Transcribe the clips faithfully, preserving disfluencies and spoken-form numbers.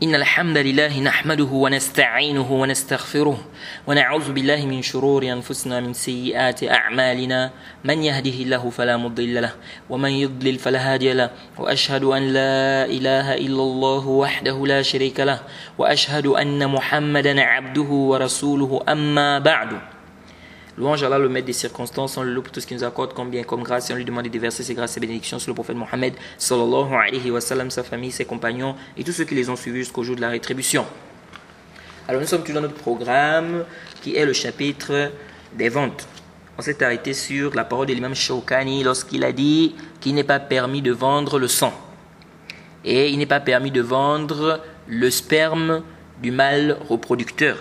إن الحمد لله نحمده ونستعينه ونستغفره ونعوذ بالله من شرور أنفسنا من سيئات أعمالنا من يهده الله فلا مضل له ومن يضلل فلا هادي له وأشهد أن لا إله إلا الله وحده لا شريك له وأشهد أن محمدا عبده ورسوله أما بعد. Louange à Allah, le maître des circonstances, on le loue pour tout ce qu'il nous accorde comme bien, comme grâce, et on lui demande de déverser ses grâces et bénédictions sur le prophète Mohammed sallallahu alayhi wa sallam, sa famille, ses compagnons et tous ceux qui les ont suivis jusqu'au jour de la rétribution. Alors nous sommes toujours dans notre programme qui est le chapitre des ventes. On s'est arrêté sur la parole de l'imam Shawkani lorsqu'il a dit qu'il n'est pas permis de vendre le sang et il n'est pas permis de vendre le sperme du mâle reproducteur.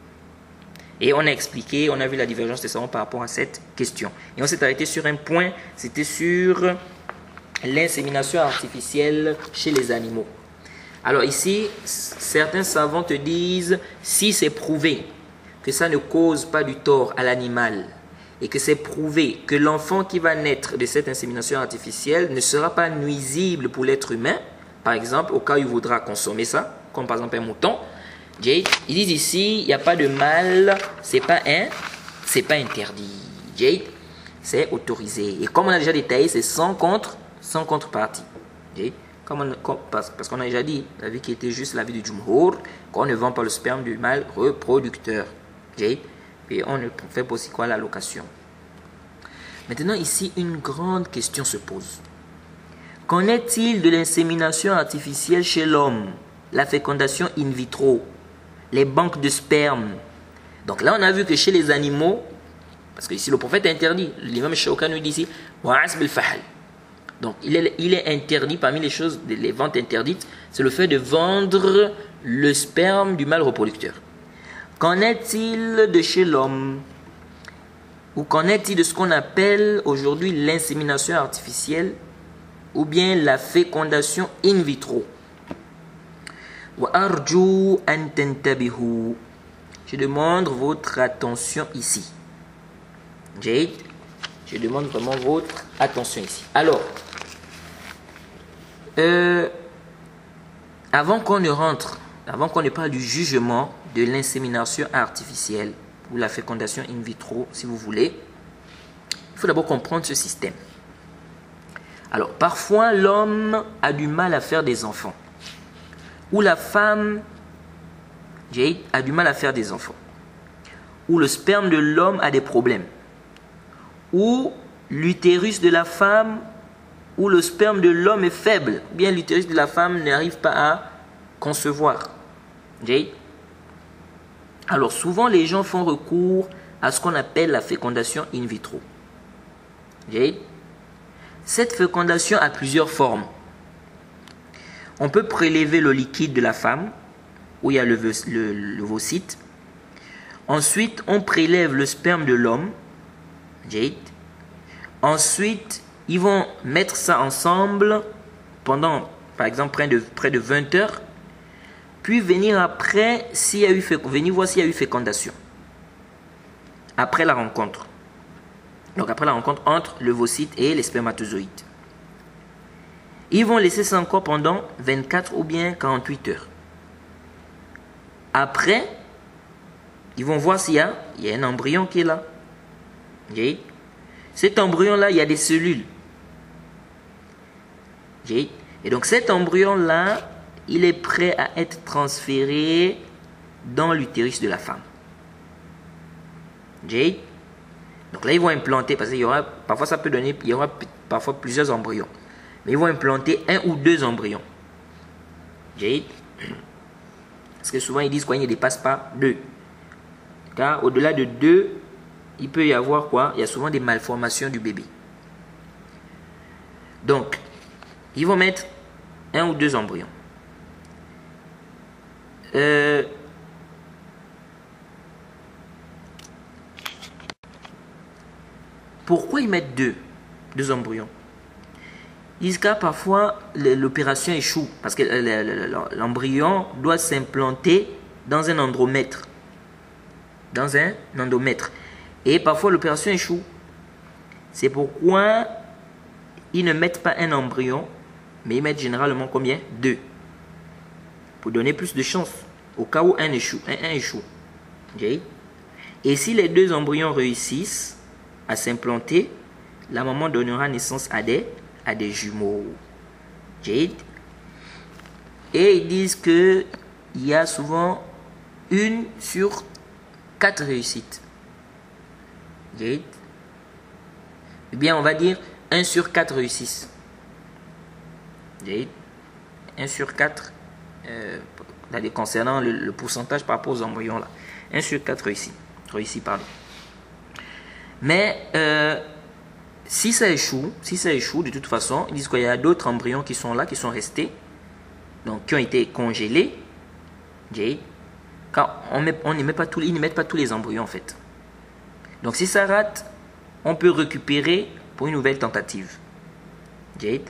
Et on a expliqué, on a vu la divergence des savants par rapport à cette question. Et on s'est arrêté sur un point, c'était sur l'insémination artificielle chez les animaux. Alors ici, certains savants te disent, si c'est prouvé que ça ne cause pas du tort à l'animal, et que c'est prouvé que l'enfant qui va naître de cette insémination artificielle ne sera pas nuisible pour l'être humain, par exemple, au cas où il voudra consommer ça, comme par exemple un mouton, ils disent ici, il n'y a pas de mal, c'est pas un, c'est pas interdit. C'est autorisé. Et comme on a déjà détaillé, c'est sans contre, sans contrepartie. Comme on, comme, parce, parce qu'on a déjà dit, l'avis qui était juste l'avis du Jumhur, qu'on ne vend pas le sperme du mâle reproducteur. Et on ne fait pas aussi quoi la location. Maintenant, ici, une grande question se pose. Qu'en est-il de l'insémination artificielle chez l'homme, la fécondation in vitro, les banques de sperme? Donc là, on a vu que chez les animaux, parce que ici le prophète est interdit, l'imam Shawkani nous dit ici, donc il est, il est interdit, parmi les choses, les ventes interdites, c'est le fait de vendre le sperme du mâle reproducteur. Qu'en est-il de chez l'homme? Ou qu'en est-il de ce qu'on appelle aujourd'hui l'insémination artificielle ou bien la fécondation in vitro? Je demande votre attention ici. Jade, je demande vraiment votre attention ici. Alors, euh, avant qu'on ne rentre, avant qu'on ne parle du jugement de l'insémination artificielle ou la fécondation in vitro, si vous voulez, il faut d'abord comprendre ce système. Alors, parfois, l'homme a du mal à faire des enfants. Où la femme Jade, a du mal à faire des enfants, où le sperme de l'homme a des problèmes, où l'utérus de la femme, où le sperme de l'homme est faible, ou bien l'utérus de la femme n'arrive pas à concevoir. Jade. Alors souvent les gens font recours à ce qu'on appelle la fécondation in vitro. Jade. Cette fécondation a plusieurs formes. On peut prélever le liquide de la femme, où il y a le, le, le l'ovocyte. Ensuite, on prélève le sperme de l'homme. Jade. Ensuite, ils vont mettre ça ensemble pendant, par exemple, près de, près de vingt heures. Puis venir après, s'il y a eu, venir voir s'il y a eu fécondation. Après la rencontre. Donc après la rencontre entre l'ovocyte et les spermatozoïdes. Ils vont laisser ça encore pendant vingt-quatre ou bien quarante-huit heures. Après, ils vont voir s'il y a, il y a un embryon qui est là. Okay. Cet embryon-là, il y a des cellules. Okay. Et donc cet embryon-là, il est prêt à être transféré dans l'utérus de la femme. Okay. Donc là, ils vont implanter, parce qu'il y aura, parfois ça peut donner, il y aura parfois plusieurs embryons. Mais ils vont implanter un ou deux embryons. Jade. Parce que souvent ils disent qu'il ne dépasse pas deux. Car au-delà de deux, il peut y avoir quoi? Il y a souvent des malformations du bébé. Donc, ils vont mettre un ou deux embryons. Euh, pourquoi ils mettent deux, deux embryons? Ils disent que parfois l'opération échoue parce que l'embryon doit s'implanter dans un endomètre. Dans un endomètre. Et parfois l'opération échoue. C'est pourquoi ils ne mettent pas un embryon, mais ils mettent généralement combien? Deux. pour donner plus de chance au cas où un échoue. Un, un échoue. Okay? Et si les deux embryons réussissent à s'implanter, la maman donnera naissance à des, à des jumeaux. Okay? Et ils disent qu'il y a souvent une sur quatre réussites. Okay? Eh bien, on va dire un sur quatre réussissent. Okay? un sur quatre, euh, concernant le, le pourcentage par rapport aux embryons là. un sur quatre réussit. réussit pardon. Mais euh, si ça échoue, si ça échoue, de toute façon, ils disent qu'il y a d'autres embryons qui sont là, qui sont restés, donc qui ont été congelés. Okay? Car on met, on ne met pas tous, ils ne mettent pas tous les embryons en fait. Donc si ça rate, on peut récupérer pour une nouvelle tentative. Okay?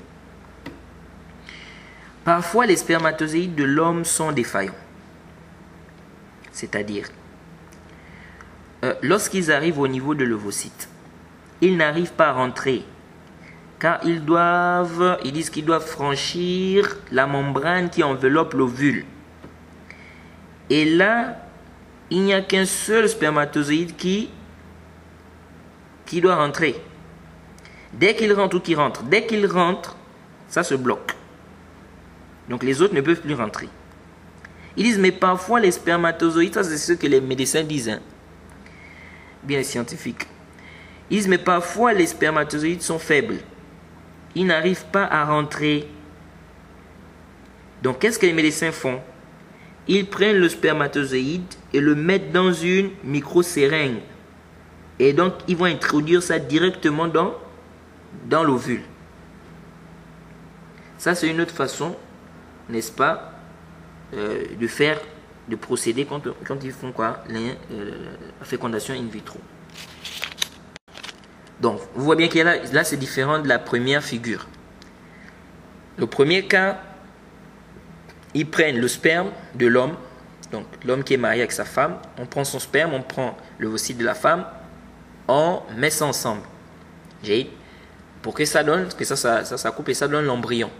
Parfois, les spermatozoïdes de l'homme sont défaillants. C'est-à-dire, euh, lorsqu'ils arrivent au niveau de l'ovocyte, ils n'arrivent pas à rentrer. Car ils doivent, ils disent qu'ils doivent franchir la membrane qui enveloppe l'ovule. Et là, il n'y a qu'un seul spermatozoïde qui, qui doit rentrer. Dès qu'il rentre ou qu'il rentre, dès qu'il rentre, ça se bloque. Donc les autres ne peuvent plus rentrer. Ils disent, mais parfois les spermatozoïdes, ça c'est ce que les médecins disent, hein, bien les scientifiques. Ils disent, mais parfois les spermatozoïdes sont faibles. Ils n'arrivent pas à rentrer. Donc qu'est-ce que les médecins font? Ils prennent le spermatozoïde et le mettent dans une micro-seringue. Et donc ils vont introduire ça directement dans, dans l'ovule. Ça c'est une autre façon, n'est-ce pas, euh, de faire, de procéder quand, quand ils font quoi, la, euh, la fécondation in vitro. Donc, vous voyez bien que là, là c'est différent de la première figure. Le premier cas, ils prennent le sperme de l'homme, donc l'homme qui est marié avec sa femme, on prend son sperme, on prend l'ovocyte de la femme, on met ça ensemble. Pour que ça donne, que ça, ça, ça, ça coupe et ça donne l'embryon.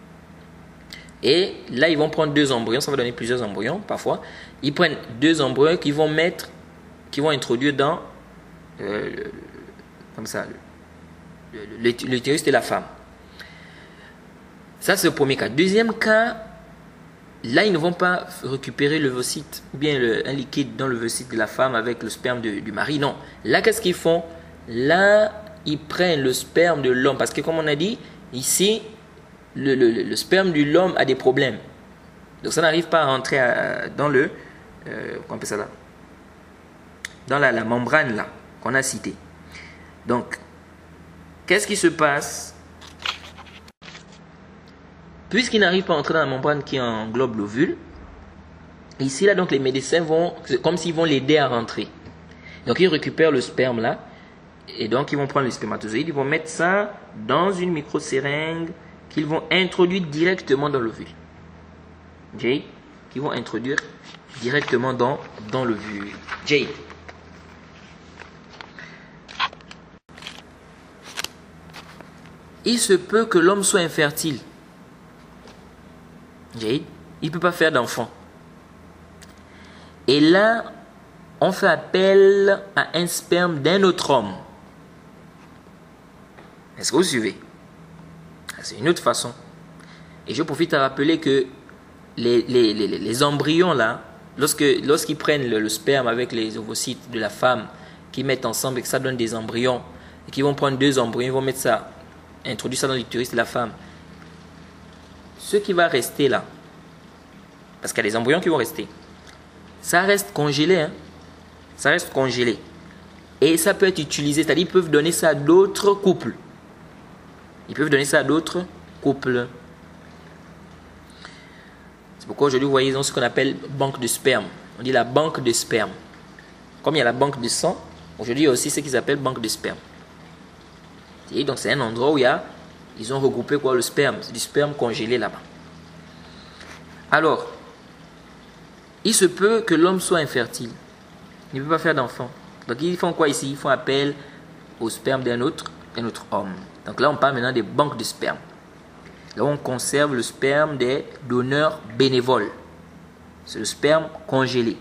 Et là, ils vont prendre deux embryons, ça va donner plusieurs embryons parfois. Ils prennent deux embryons qu'ils vont mettre, qu'ils vont introduire dans, euh, le, comme ça, l'utérus de la femme. Ça, c'est le premier cas. Deuxième cas, là, ils ne vont pas récupérer l'ovocyte, ou bien le, un liquide dans l'ovocyte de la femme avec le sperme de, du mari. Non. Là, qu'est-ce qu'ils font? Là, ils prennent le sperme de l'homme. Parce que, comme on a dit, ici, le, le, le sperme de l'homme a des problèmes. Donc, ça n'arrive pas à rentrer à, dans le... Euh, comment on appelle ça là? Dans la, la membrane là, qu'on a citée. Donc, qu'est-ce qui se passe? Puisqu'il n'arrive pas à entrer dans la membrane qui englobe l'ovule, ici là, donc les médecins vont, c'est comme s'ils vont l'aider à rentrer. Donc, ils récupèrent le sperme là, et donc ils vont prendre les spermatozoïdes, ils vont mettre ça dans une micro-seringue qu'ils vont introduire directement dans l'ovule. Jay, qu'ils vont introduire directement dans, dans l'ovule. Jay. Il se peut que l'homme soit infertile. Jay, il ne peut pas faire d'enfant. Et là, on fait appel à un sperme d'un autre homme. Est-ce que vous suivez? C'est une autre façon. Et je profite à rappeler que les, les, les, les embryons là, lorsque, lorsqu'ils prennent le, le sperme avec les ovocytes de la femme, qu'ils mettent ensemble et que ça donne des embryons, et qu'ils vont prendre deux embryons, ils vont mettre ça, introduire ça dans l'utérus de la femme. Ce qui va rester là, parce qu'il y a des embryons qui vont rester, ça reste congelé, hein? Ça reste congelé. Et ça peut être utilisé, c'est-à-dire ils peuvent donner ça à d'autres couples. Ils peuvent donner ça à d'autres couples. C'est pourquoi aujourd'hui, vous voyez, ils ont ce qu'on appelle banque de sperme. On dit la banque de sperme. Comme il y a la banque de sang, aujourd'hui, il y a aussi ce qu'ils appellent banque de sperme. Et donc, c'est un endroit où il y a, ils ont regroupé quoi, le sperme. C'est du sperme congelé là-bas. Alors, il se peut que l'homme soit infertile. Il ne peut pas faire d'enfant. Donc, ils font quoi ici? Ils font appel au sperme d'un autre, d'un autre homme. Donc là, on parle maintenant des banques de sperme. Là, on conserve le sperme des donneurs bénévoles. C'est le sperme congelé.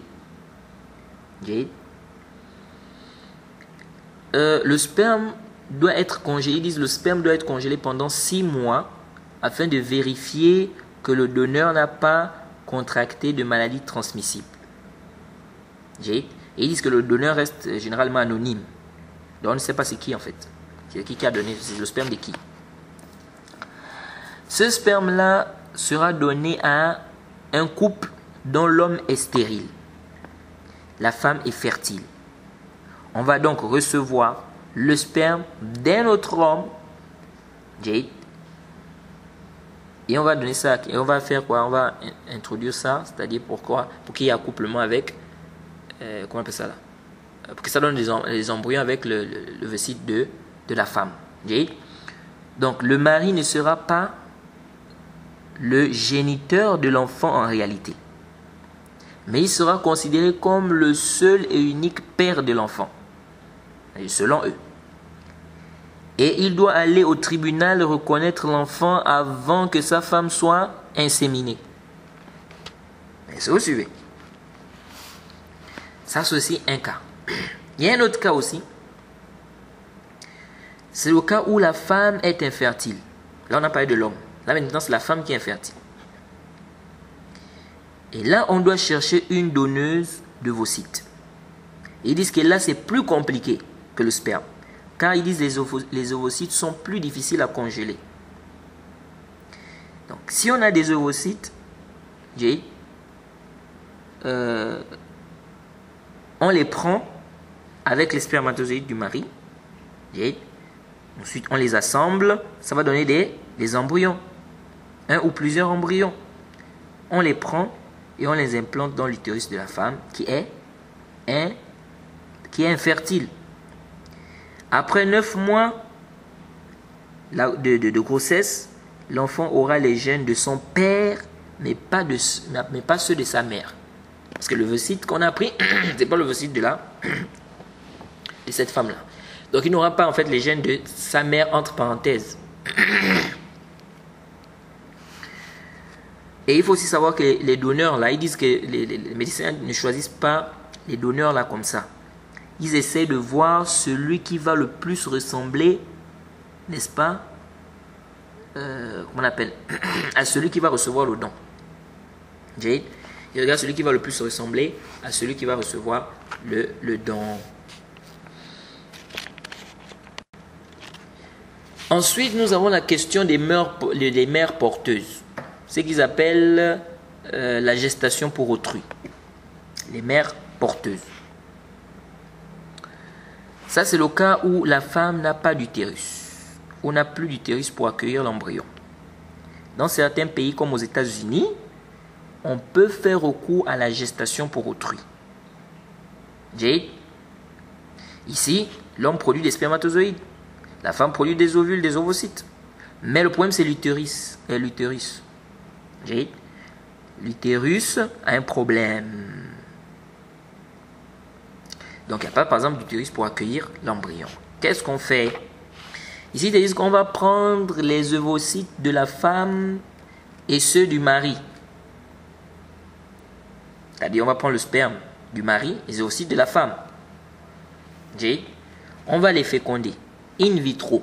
Euh, le sperme doit être congelé. Ils disent le sperme doit être congelé pendant six mois afin de vérifier que le donneur n'a pas contracté de maladie transmissible. Et ils disent que le donneur reste généralement anonyme. Donc on ne sait pas c'est qui en fait. C'est qui qui a donné, c'est le sperme de qui. Ce sperme-là sera donné à un couple dont l'homme est stérile. La femme est fertile. On va donc recevoir le sperme d'un autre homme, Jade, et on va donner ça, et on va faire quoi? On va introduire ça, c'est-à-dire pourquoi? Pour qu'il y ait accouplement avec, euh, comment on appelle ça là? Pour que ça donne des, em des embryons avec le, le, le vessie de, de la femme. Jade. Donc le mari ne sera pas le géniteur de l'enfant en réalité, mais il sera considéré comme le seul et unique père de l'enfant, selon eux. Et il doit aller au tribunal reconnaître l'enfant avant que sa femme soit inséminée. Est-ce que vous suivez? Ça, c'est aussi un cas. Il y a un autre cas aussi. C'est le cas où la femme est infertile. Là, on a parlé de l'homme. Là, maintenant, c'est la femme qui est infertile. Et là, on doit chercher une donneuse de d'ovocytes. Ils disent que là, c'est plus compliqué que le sperme. Car ils disent que les, ovo les ovocytes sont plus difficiles à congeler. Donc, si on a des ovocytes, euh, on les prend avec les spermatozoïdes du mari. Ensuite, on les assemble. Ça va donner des, des embryons. Un ou plusieurs embryons. On les prend et on les implante dans l'utérus de la femme qui est, un, qui est infertile. Après neuf mois de, de, de grossesse, l'enfant aura les gènes de son père, mais pas, de, mais pas ceux de sa mère. Parce que l'ovocyte qu'on a pris, ce n'est pas l'ovocyte de, la, de cette femme-là. Donc il n'aura pas en fait les gènes de sa mère entre parenthèses. Et il faut aussi savoir que les donneurs là, ils disent que les, les, les médecins ne choisissent pas les donneurs là comme ça. Ils essaient de voir celui qui va le plus ressembler, n'est-ce pas, euh, comment on appelle, à celui qui va recevoir le don. Jade, il regarde celui qui va le plus ressembler à celui qui va recevoir le, le don. Ensuite, nous avons la question des mères, des mères porteuses. Ce qu'ils appellent euh, la gestation pour autrui. Les mères porteuses. Ça, c'est le cas où la femme n'a pas d'utérus, ou n'a plus d'utérus pour accueillir l'embryon. Dans certains pays, comme aux États-Unis, on peut faire recours à la gestation pour autrui. Jade. Ici, l'homme produit des spermatozoïdes. La femme produit des ovules, des ovocytes. Mais le problème, c'est l'utérus. Euh, l'utérus. Jade. L'utérus a un problème. Donc, il n'y a pas, par exemple, d'utérus pour accueillir l'embryon. Qu'est-ce qu'on fait? Ici, ils disent qu'on va prendre les ovocytes de la femme et ceux du mari. C'est-à-dire, on va prendre le sperme du mari et les ovocytes de la femme. Jade. On va les féconder in vitro.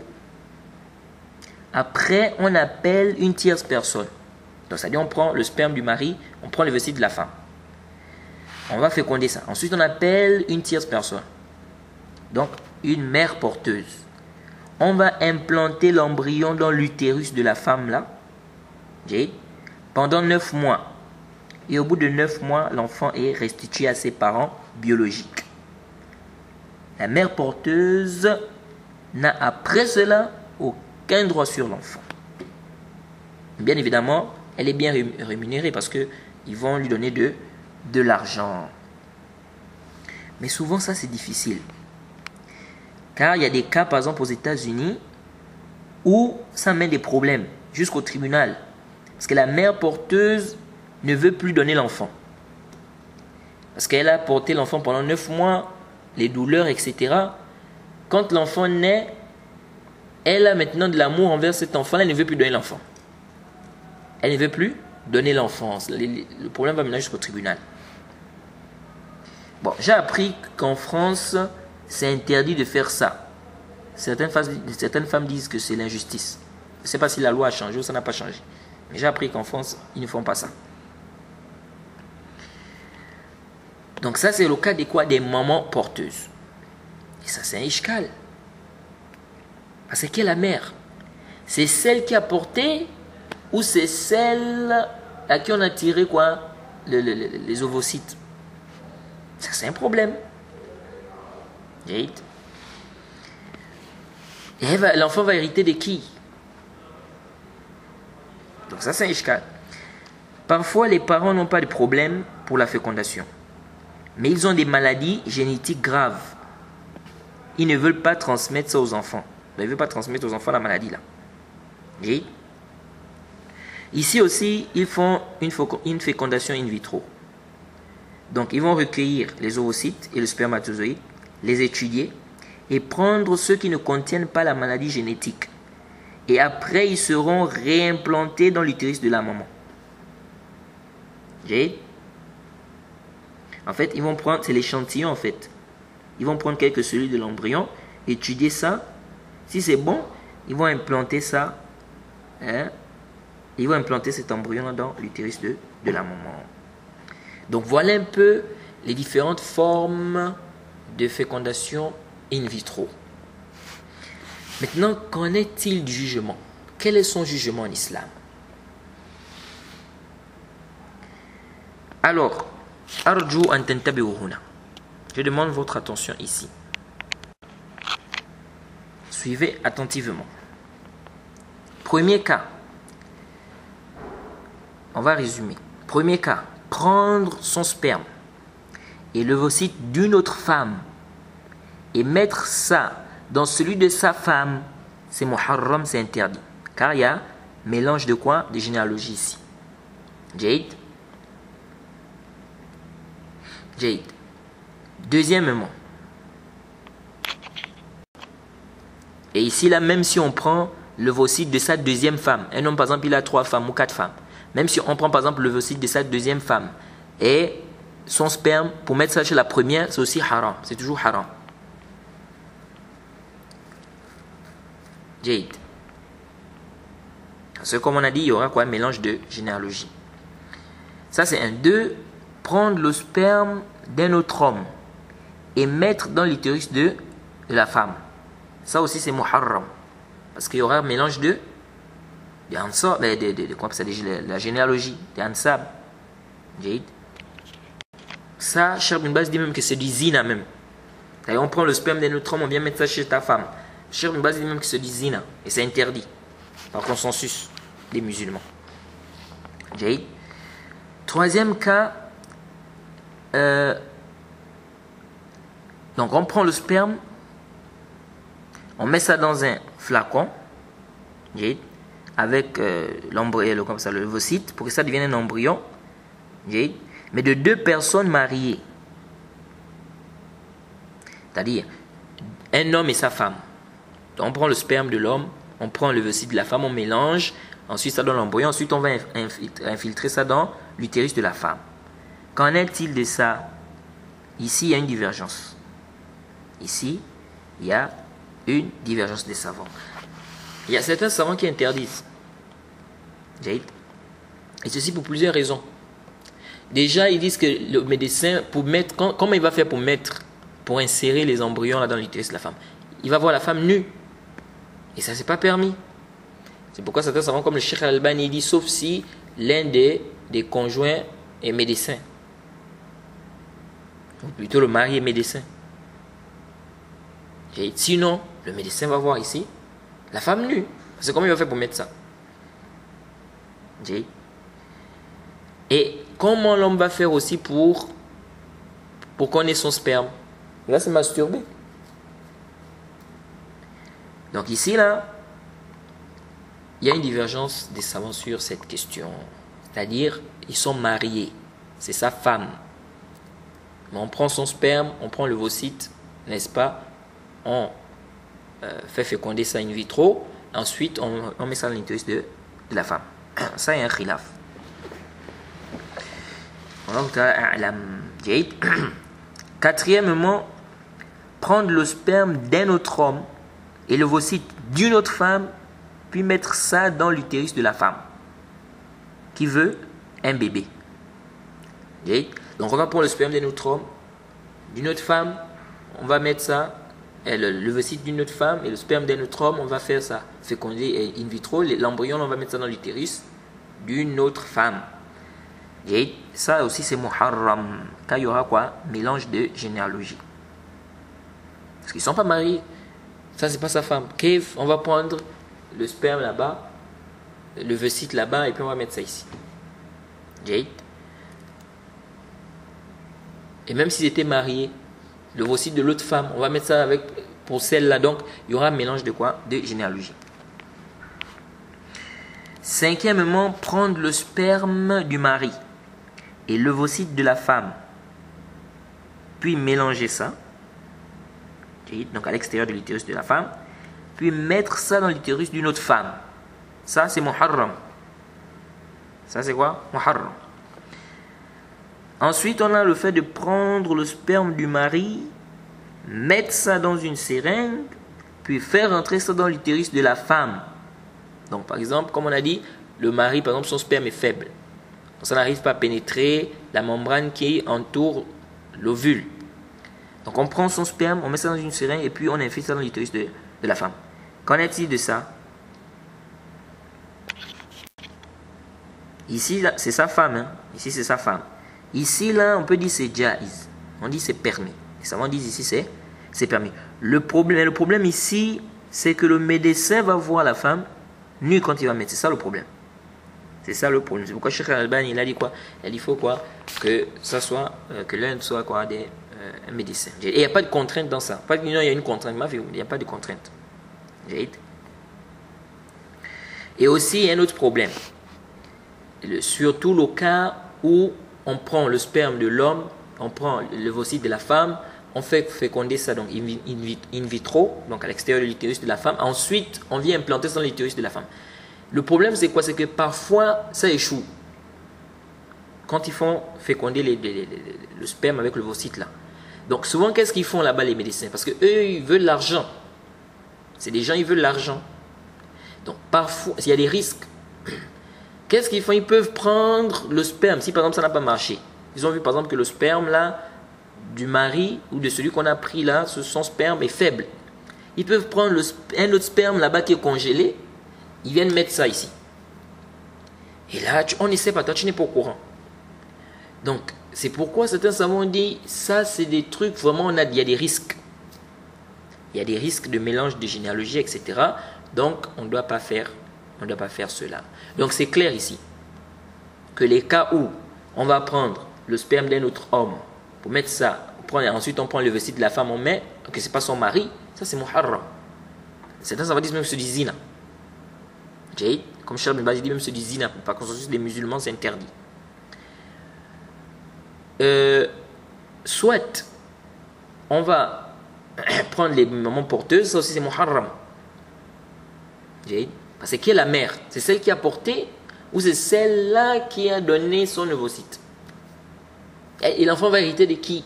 Après, on appelle une tierce personne. Donc, c'est-à-dire, on prend le sperme du mari, on prend les ovocytes de la femme. On va féconder ça. Ensuite, on appelle une tierce personne. Donc, une mère porteuse. On va implanter l'embryon dans l'utérus de la femme là. Jade. Pendant neuf mois. Et au bout de neuf mois, l'enfant est restitué à ses parents biologiques. La mère porteuse n'a après cela aucun droit sur l'enfant. Bien évidemment, elle est bien rémunérée parce qu'ils vont lui donner de, de l'argent. Mais souvent, ça, c'est difficile. Car il y a des cas, par exemple, aux États-Unis, où ça met des problèmes jusqu'au tribunal. Parce que la mère porteuse ne veut plus donner l'enfant. Parce qu'elle a porté l'enfant pendant neuf mois, les douleurs, et cetera. Quand l'enfant naît, elle a maintenant de l'amour envers cet enfant, elle ne veut plus donner l'enfant. Elle ne veut plus donner l'enfance. Le, le problème va maintenant jusqu'au tribunal. Bon, j'ai appris qu'en France, c'est interdit de faire ça. Certaines femmes, certaines femmes disent que c'est l'injustice. Je ne sais pas si la loi a changé ou ça n'a pas changé. Mais j'ai appris qu'en France, ils ne font pas ça. Donc ça, c'est le cas des quoi? Des mamans porteuses. Et ça, c'est un ishkal. Parce que qui est la mère? C'est celle qui a porté ou c'est celle à qui on a tiré quoi? Le, le, le, les ovocytes. Ça, c'est un problème. Et l'enfant va hériter de qui? Donc ça, c'est un ishkal. Parfois, les parents n'ont pas de problème pour la fécondation. Mais ils ont des maladies génétiques graves. Ils ne veulent pas transmettre ça aux enfants. Ils ne veulent pas transmettre aux enfants la maladie là. Et ici aussi, ils font une, une fécondation in vitro. Donc, ils vont recueillir les ovocytes et le spermatozoïde, les étudier et prendre ceux qui ne contiennent pas la maladie génétique. Et après, ils seront réimplantés dans l'utérus de la maman. Et en fait, ils vont prendre, c'est l'échantillon en fait. Ils vont prendre quelques cellules de l'embryon, étudier ça. Si c'est bon, ils vont implanter ça. Hein, ils vont implanter cet embryon dans l'utérus de, de la maman. Donc voilà un peu les différentes formes de fécondation in vitro. Maintenant, qu'en est-il du jugement? Quel est son jugement en islam? Alors, Arju an tantabihu huna. Je demande votre attention ici. Suivez attentivement. Premier cas. On va résumer. Premier cas. Prendre son sperme et l'ovocyte d'une autre femme et mettre ça dans celui de sa femme, c'est muharram, c'est interdit. Car il y a mélange de quoi? De généalogie ici. Jade. Jade. Deuxièmement. Et ici, là, même si on prend l'ovocyte de sa deuxième femme, un homme, par exemple, il a trois femmes ou quatre femmes. Même si on prend, par exemple, l'ovocyte de sa deuxième femme et son sperme, pour mettre ça chez la première, c'est aussi haram. C'est toujours haram. Jade. Parce que comme on a dit, il y aura quoi? Un mélange de généalogie. Ça, c'est un. Deux, prendre le sperme d'un autre homme et mettre dans l'utérus de, de la femme. Ça aussi, c'est muharram. Parce qu'il y aura un mélange de de, ansab, de, de, de, de, quoi, de la généalogie, de ansab. Jade. Ça, Cheikh Ibn Baz dit même que c'est du zina même. D'ailleurs, on prend le sperme d'un autre homme, on vient mettre ça chez ta femme. Cheikh Ibn Baz dit même que c'est du zina. Et c'est interdit. Par consensus des musulmans. Jade. Troisième cas. Euh, donc, on prend le sperme. On met ça dans un flacon. Jade. Avec euh, l'embryon, comme ça, le ovocyte, pour que ça devienne un embryon. Jade. Mais de deux personnes mariées. C'est-à-dire, un homme et sa femme. Donc, on prend le sperme de l'homme, on prend le ovocyte de la femme, on mélange, ensuite ça donne l'embryon, ensuite on va infiltrer ça dans l'utérus de la femme. Qu'en est-il de ça? Ici, il y a une divergence. Ici, il y a une divergence des savants. Il y a certains savants qui interdisent. Et ceci pour plusieurs raisons. Déjà, ils disent que le médecin, pour mettre, comment il va faire pour mettre, pour insérer les embryons là dans l'utérus de la femme? Il va voir la femme nue. Et ça, c'est pas permis. C'est pourquoi certains savants, comme le Cheikh Al-Albani, dit, sauf si l'un des, des conjoints est médecin. Ou plutôt le mari est médecin. Et sinon, le médecin va voir ici la femme nue. C'est comment il va faire pour mettre ça? Et comment l'homme va faire aussi pour, pour qu'on ait son sperme? Il va se masturber. Donc ici, là, il y a une divergence des savants sur cette question. C'est-à-dire, ils sont mariés. C'est sa femme. Mais on prend son sperme, on prend l'ovocyte, n'est-ce pas? On euh, fait féconder ça in vitro. Ensuite, on, on met ça dans l'utérus de, de la femme. Ça, il y a un khilaf. Quatrièmement, prendre le sperme d'un autre homme et l'ovocyte d'une autre femme, puis mettre ça dans l'utérus de la femme qui veut un bébé. Donc on va prendre le sperme d'un autre homme, d'une autre femme, on va mettre ça, l'ovocyte d'une autre femme et le sperme d'un autre homme, on va faire ça, féconder in vitro, l'embryon, on va mettre ça dans l'utérus d'une autre femme. Et ça aussi c'est muharram, quand il y aura quoi? Mélange de généalogie. Parce qu'ils ne sont pas mariés, ça c'est pas sa femme. Kev, on va prendre le sperme là-bas, le ovocyte là-bas, et puis on va mettre ça ici. Jade. Et même s'ils étaient mariés, le ovocyte de l'autre femme, on va mettre ça avec pour celle-là. Donc, il y aura un mélange de quoi? De généalogie. Cinquièmement, prendre le sperme du mari et l'ovocyte de la femme, puis mélanger ça, donc à l'extérieur de l'utérus de la femme, puis mettre ça dans l'utérus d'une autre femme. Ça, c'est muharram. Ça, c'est quoi? Muharram. Ensuite, on a le fait de prendre le sperme du mari, mettre ça dans une seringue, puis faire entrer ça dans l'utérus de la femme. Donc, par exemple, comme on a dit, le mari, par exemple, son sperme est faible. Donc, ça n'arrive pas à pénétrer la membrane qui entoure l'ovule. Donc, on prend son sperme, on met ça dans une seringue, et puis on infile ça dans l'utérus de, de la femme. Qu'en est-il de ça? Ici, c'est sa femme. Hein? Ici, c'est sa femme. Ici, là, on peut dire c'est jaiz. On dit c'est permis. Les savants disent ici c'est c'est permis. Le problème, le problème ici, c'est que le médecin va voir la femme nue quand il va mettre. C'est ça le problème. C'est ça le problème. C'est pourquoi Cheikh Al-Albani, il a dit quoi? Il a dit il faut quoi? Que ça soit, euh, que l'un soit quoi? Des, euh, un médecin. Et il n'y a pas de contrainte dans ça. Pas qu'il y a une contrainte. Il n'y a pas de contrainte. Et aussi, il y a un autre problème. Le, surtout le cas où on prend le sperme de l'homme, on prend l'ovocyte de la femme, on fait féconder ça donc in vitro, donc à l'extérieur de l'utérus de la femme. Ensuite, on vient implanter ça dans l'utérus de la femme. Le problème, c'est quoi? C'est que parfois, ça échoue. Quand ils font féconder les, les, les, le sperme avec l'ovocyte là. Donc souvent, qu'est-ce qu'ils font là-bas les médecins? Parce que eux, ils veulent l'argent. C'est des gens, ils veulent l'argent. Donc parfois, il y a des risques. Qu'est-ce qu'ils font? Ils peuvent prendre le sperme. Si par exemple ça n'a pas marché, ils ont vu par exemple que le sperme là du mari ou de celui qu'on a pris là, son sperme est faible. Ils peuvent prendre le, un autre sperme là-bas qui est congelé. Ils viennent mettre ça ici. Et là, tu, on ne sait pas, toi tu n'es pas au courant. Donc c'est pourquoi certains savants disent ça c'est des trucs vraiment, on a, il y a des risques. Il y a des risques de mélange de généalogie, et cetera. Donc on ne doit pas faire. On ne doit pas faire cela. Donc c'est clair ici que les cas où on va prendre le sperme d'un autre homme pour mettre ça, prendre, ensuite on prend le ovocyte de la femme, on met, que ce n'est pas son mari, ça c'est muharram. Certains ça va dire même se dit zina. Jade, comme Cheikh Ibn Baz dit même se dit zina. Par consensus des musulmans c'est interdit. Euh, soit on va prendre les mamans porteuses, ça aussi c'est muharram. Jade. Parce que qui est la mère? C'est celle qui a porté ou c'est celle-là qui a donné son ovocyte? Et l'enfant va hériter de qui?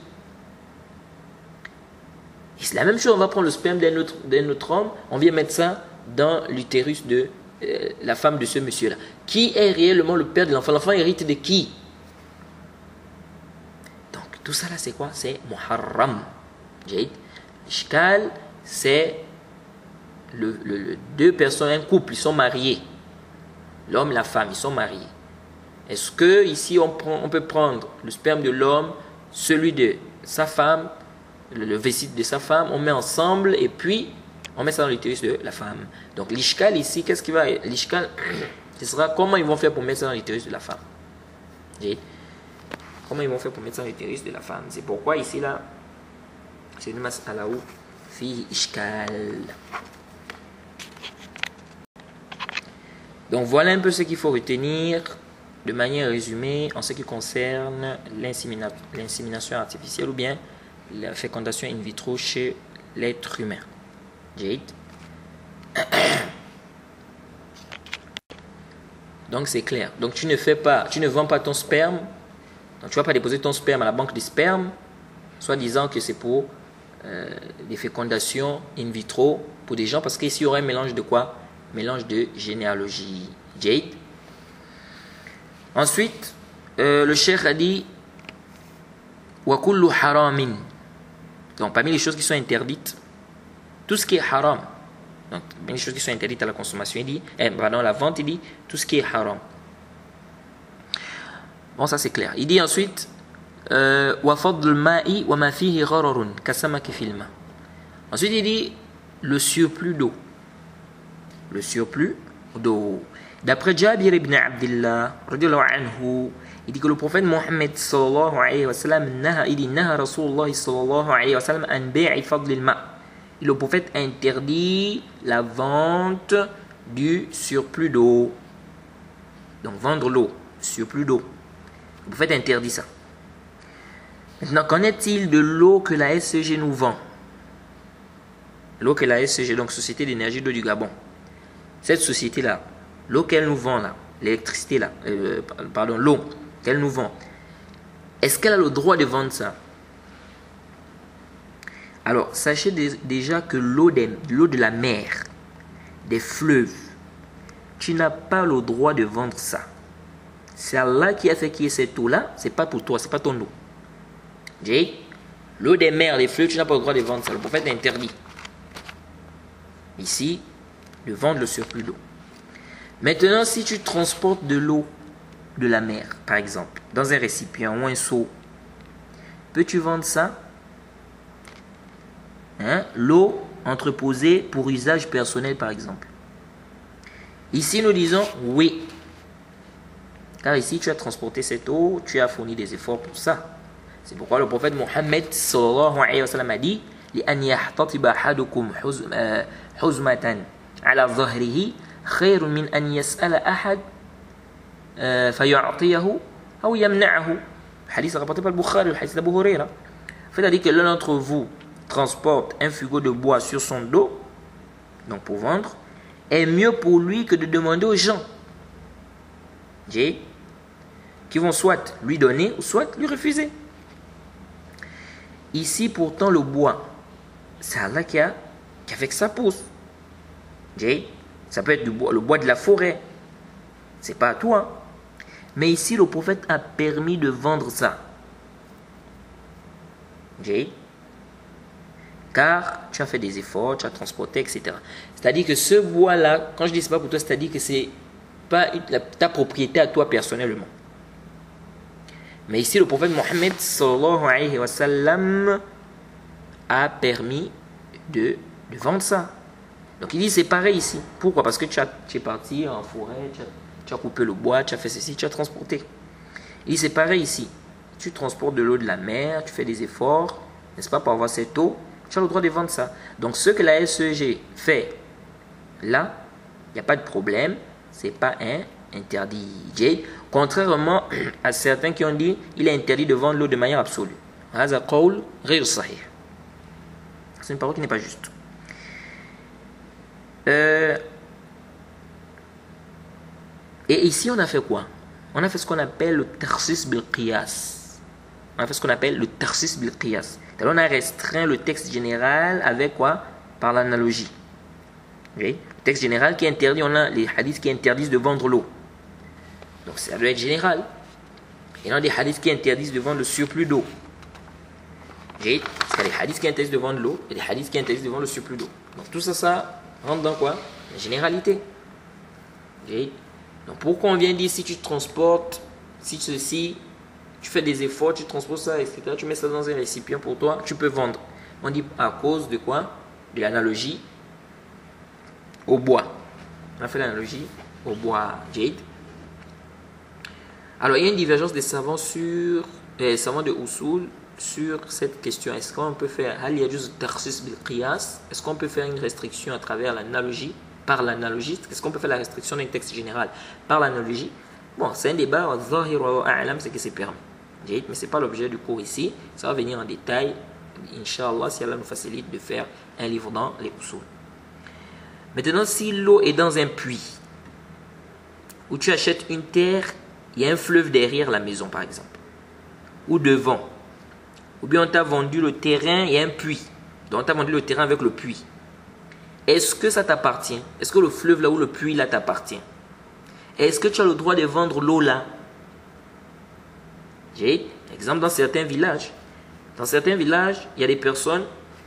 Et c'est la même chose, on va prendre le sperme d'un autre, d'un autre homme, on vient mettre ça dans l'utérus de euh, la femme de ce monsieur-là. Qui est réellement le père de l'enfant? L'enfant hérite de qui? Donc tout ça là c'est quoi? C'est muharram. L'ishkal, c'est Le, le, le, deux personnes, un couple, ils sont mariés. L'homme et la femme, ils sont mariés. Est-ce que ici on, prend, on peut prendre le sperme de l'homme, celui de sa femme, le, le ovocyte de sa femme, on met ensemble et puis on met ça dans l'utérus de la femme. Donc l'ishkal ici, qu'est-ce qui va? L'ishkal, ce sera comment ils vont faire pour mettre ça dans l'utérus de la femme. Et comment ils vont faire pour mettre ça dans l'utérus de la femme? C'est pourquoi ici là, c'est une mas'ala où fi ishkal. Donc voilà un peu ce qu'il faut retenir de manière résumée en ce qui concerne l'insémination artificielle ou bien la fécondation in vitro chez l'être humain. Jade. Donc c'est clair. Donc tu ne fais pas, tu ne vends pas ton sperme Donc tu ne vas pas déposer ton sperme à la banque de sperme, soit disant que c'est pour euh, des fécondations in vitro pour des gens, parce qu'ici il y aura un mélange de quoi? Mélange de généalogie. Jade. Ensuite, euh, le cheikh a dit wa kullu haramin. Donc parmi les choses qui sont interdites, tout ce qui est haram. Donc parmi les choses qui sont interdites à la consommation, il dit, eh, pardon, à la vente, il dit tout ce qui est haram. Bon, ça c'est clair. Il dit ensuite wa fadl ma'i wa ma fihi ghararun kasamaki fil ma. Ensuite il dit le surplus d'eau. Le surplus d'eau. D'après Jabir ibn Abdullah, anhu, il dit que le prophète Mohammed sallallahu alayhi wa sallam, il dit naha Rasulullah sallallahu alayhi wa sallam an bai'i fadl al-ma. Le prophète interdit la vente du surplus d'eau. Donc vendre l'eau, surplus d'eau. Le prophète interdit ça. Maintenant, qu'en est-il de l'eau que la S C G nous vend? L'eau que la S C G, donc Société d'énergie d'eau du Gabon. Cette société-là, l'eau qu'elle nous vend là, l'électricité là, euh, pardon, l'eau qu'elle nous vend, est-ce qu'elle a le droit de vendre ça? Alors, sachez déjà que l'eau de, l'eau de la mer, des fleuves, tu n'as pas le droit de vendre ça. C'est Allah qui a fait qu'il y ait cette eau-là, c'est pas pour toi, c'est pas ton eau. J'ai l'eau des mers, des fleuves, tu n'as pas le droit de vendre ça. Le prophète interdit ici de vendre le surplus d'eau. Maintenant, si tu transportes de l'eau de la mer, par exemple, dans un récipient ou un seau, peux-tu vendre ça? Hein? L'eau entreposée pour usage personnel, par exemple. Ici, nous disons oui. Car ici, tu as transporté cette eau, tu as fourni des efforts pour ça. C'est pourquoi le prophète Mohammed sallallahu alayhi wa sallam a dit لأن يحتطب أحدكم حزمة على ظهره خير من أن يسأل أحد فيعطيه أو يمنعه. Hadith rapporté par le Bukhari, le hadith d'Abu Huraira. C'est-à-dire que l'un d'entre vous transporte un fugot de bois sur son dos, donc pour vendre, est mieux pour lui que de demander aux gens qui vont soit lui donner ou soit lui refuser. Ici, pourtant, le bois, c'est Allah qui a, qui a fait que ça pousse. Ça peut être du bois, le bois de la forêt. C'est pas à toi. Mais ici, le prophète a permis de vendre ça. Car tu as fait des efforts, tu as transporté, et cetera. C'est-à-dire que ce bois-là, quand je dis c'est pas pour toi, c'est-à-dire que c'est pas ta propriété à toi personnellement. Mais ici, le prophète Mohammed sallallahu alayhi wa sallam a permis de, de vendre ça. Donc il dit c'est pareil ici. Pourquoi? Parce que tu, as, tu es parti en forêt, tu as, tu as coupé le bois, tu as fait ceci, tu as transporté. Il dit c'est pareil ici. Tu transportes de l'eau de la mer, tu fais des efforts, n'est-ce pas, pour avoir cette eau, tu as le droit de vendre ça. Donc ce que la S E G fait, là, il n'y a pas de problème, c'est pas un interdit. Contrairement à certains qui ont dit il est interdit de vendre l'eau de manière absolue. C'est une parole qui n'est pas juste. Euh, et ici on a fait quoi? On a fait ce qu'on appelle le tarsis bil qiyas. On a fait ce qu'on appelle le tarsis bil qiyas. On a restreint le texte général avec quoi? Par l'analogie. Okay? Le texte général qui interdit, on a les hadiths qui interdisent de vendre l'eau. Donc ça doit être général. Et on a des hadiths qui interdisent de vendre le surplus d'eau. Parce qu'il y a des hadiths qui interdisent de vendre l'eau et des hadiths qui interdisent de vendre le surplus d'eau. Donc tout ça, ça rentre dans quoi? La généralité. Okay? Donc pourquoi on vient dire si tu transportes, si ceci, tu fais des efforts, tu transportes ça, et cetera. Tu mets ça dans un récipient pour toi, tu peux vendre. On dit à cause de quoi? De l'analogie au bois. On a fait l'analogie au bois jade. Alors il y a une divergence des savants sur des savants de Usul sur cette question. Est-ce qu'on peut faire est-ce qu'on peut faire une restriction à travers l'analogie, par l'analogie? Est-ce qu'on peut faire la restriction d'un texte général par l'analogie? Bon, c'est un débat, c'est que c'est permis. Mais ce n'est pas l'objet du cours ici. Ça va venir en détail, Inch'Allah, si Allah nous facilite de faire un livre dans les Usul. Maintenant, si l'eau est dans un puits, où tu achètes une terre, il y a un fleuve derrière la maison, par exemple. ou devant. Ou bien on t'a vendu le terrain et un puits. Donc on t'a vendu le terrain avec le puits. Est-ce que ça t'appartient? Est-ce que le fleuve là ou le puits là t'appartient? Est-ce que tu as le droit de vendre l'eau là? J'ai exemple dans certains villages. Dans certains villages, il y a des personnes.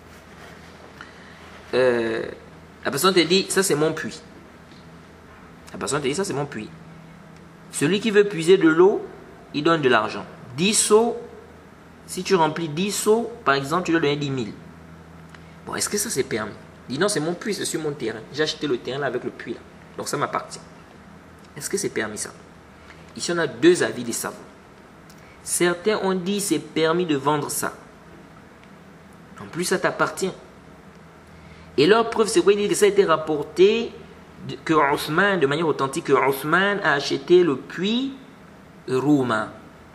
Euh, la personne te dit, ça c'est mon puits. La personne te dit, ça c'est mon puits. Celui qui veut puiser de l'eau, il donne de l'argent. dix seaux, si tu remplis dix seaux, par exemple, tu dois donner dix mille. Bon, est-ce que ça c'est permis? Il dit non, c'est mon puits, c'est sur mon terrain. J'ai acheté le terrain là avec le puits là. Donc ça m'appartient. Est-ce que c'est permis ça? Ici, on a deux avis des savants. Certains ont dit c'est permis de vendre ça. En plus, ça t'appartient. Et leur preuve, c'est quoi? Ils disent que ça a été rapporté que Othman, de manière authentique, que Othman a acheté le puits Rouma.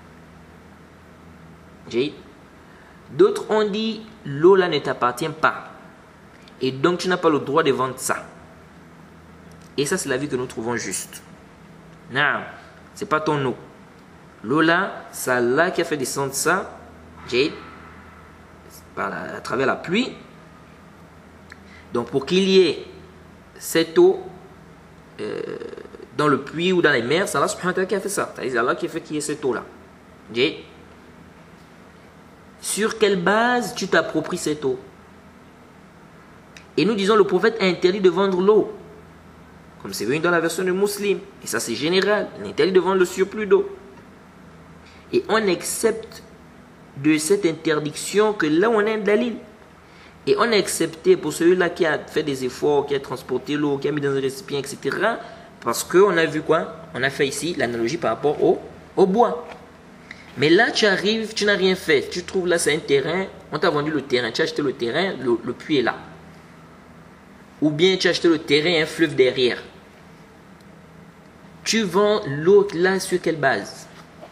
D'autres ont dit l'eau là ne t'appartient pas. Et donc tu n'as pas le droit de vendre ça. Et ça, c'est l'avis que nous trouvons juste. Non, c'est pas ton eau. L'eau là, c'est Allah qui a fait descendre ça, par la, à travers la pluie. Donc pour qu'il y ait cette eau euh, dans le puits ou dans les mers, c'est Allah subhanahu wa ta'ala qui a fait ça. C'est Allah qui a fait qu'il y ait cette eau là. Sur quelle base tu t'appropries cette eau? Et nous disons le prophète a interdit de vendre l'eau. Comme c'est venu dans la version de Muslim. Et ça c'est général. Il interdit de vendre le surplus d'eau. Et on accepte de cette interdiction que là on a un dalil. Et on a accepté pour celui-là qui a fait des efforts, qui a transporté l'eau, qui a mis dans un récipient, et cetera. Parce qu'on a vu quoi? On a fait ici l'analogie par rapport au, au bois. Mais là tu arrives, tu n'as rien fait. Tu trouves là c'est un terrain, on t'a vendu le terrain, tu as acheté le terrain, le, le puits est là. Ou bien tu as acheté le terrain et un fleuve derrière. Tu vends l'eau là sur quelle base?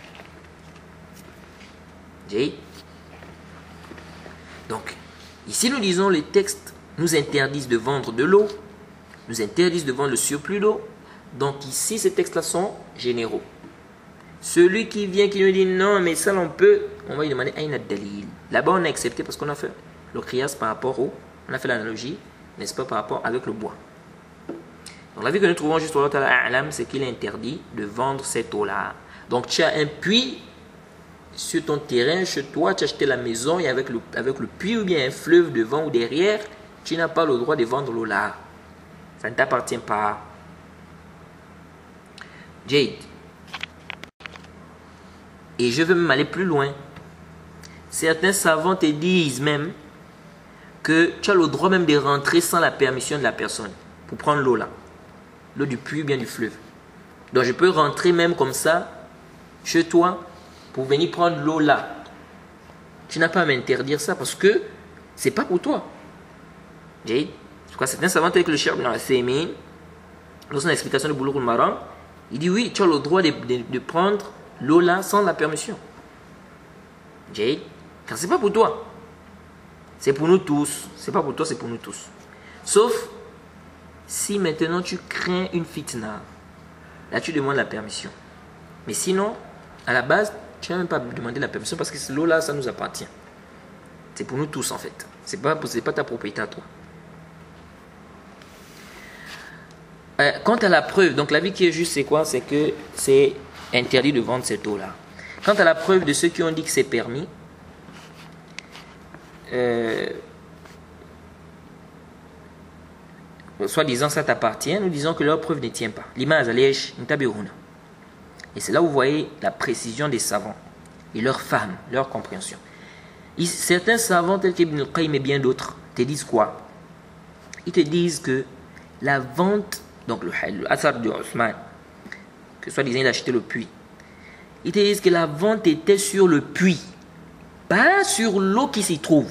Donc, ici nous disons les textes nous interdisent de vendre de l'eau, nous interdisent de vendre le surplus d'eau. Donc ici ces textes-là sont généraux. Celui qui vient qui nous dit non mais ça l'on peut, on va lui demander Aïna Dalil. Là-bas on a accepté parce qu'on a fait le qiyas par rapport au, on a fait l'analogie, n'est-ce pas, par rapport avec le bois. Donc la vie que nous trouvons juste au A'lam, c'est qu'il est interdit de vendre cette eau-là. Donc tu as un puits sur ton terrain, chez toi, tu as acheté la maison et avec le, avec le puits ou bien un fleuve devant ou derrière, tu n'as pas le droit de vendre l'eau là. Ça ne t'appartient pas. Jade. Et je veux même aller plus loin. Certains savants te disent même que tu as le droit même de rentrer sans la permission de la personne pour prendre l'eau là. L'eau du puits ou bien du fleuve. Donc je peux rentrer même comme ça chez toi pour venir prendre l'eau là. Tu n'as pas à m'interdire ça parce que c'est pas pour toi. Jade. Pourquoi certains savants avec le Cheikh Ibn Uthaymin, dans son explication de Boulough al-Maram, il dit oui, tu as le droit de, de, de prendre l'eau là sans la permission. Jade. Car c'est pas pour toi. C'est pour nous tous. C'est pas pour toi, c'est pour nous tous. Sauf si maintenant tu crains une fitna. Là tu demandes la permission. Mais sinon, à la base, tu n'as même pas demandé la permission parce que l'eau là, ça nous appartient. C'est pour nous tous en fait. C'est pas, c'est pas ta propriété à toi. Euh, quant à la preuve, donc l'avis qui est juste, c'est quoi? C'est que c'est interdit de vendre cette eau-là. Quant à la preuve de ceux qui ont dit que c'est permis, euh, soit disant ça t'appartient, nous disons que leur preuve ne tient pas. L'image aléch ntabiruna. Et c'est là où vous voyez la précision des savants et leurs femmes, leur compréhension. Ils, certains savants tels qu'Ibn al-Qayyim et bien d'autres te disent quoi? Ils te disent que la vente, donc le, le hasard de Othman, que soit disant il a acheté le puits, ils te disent que la vente était sur le puits, pas sur l'eau qui s'y trouve.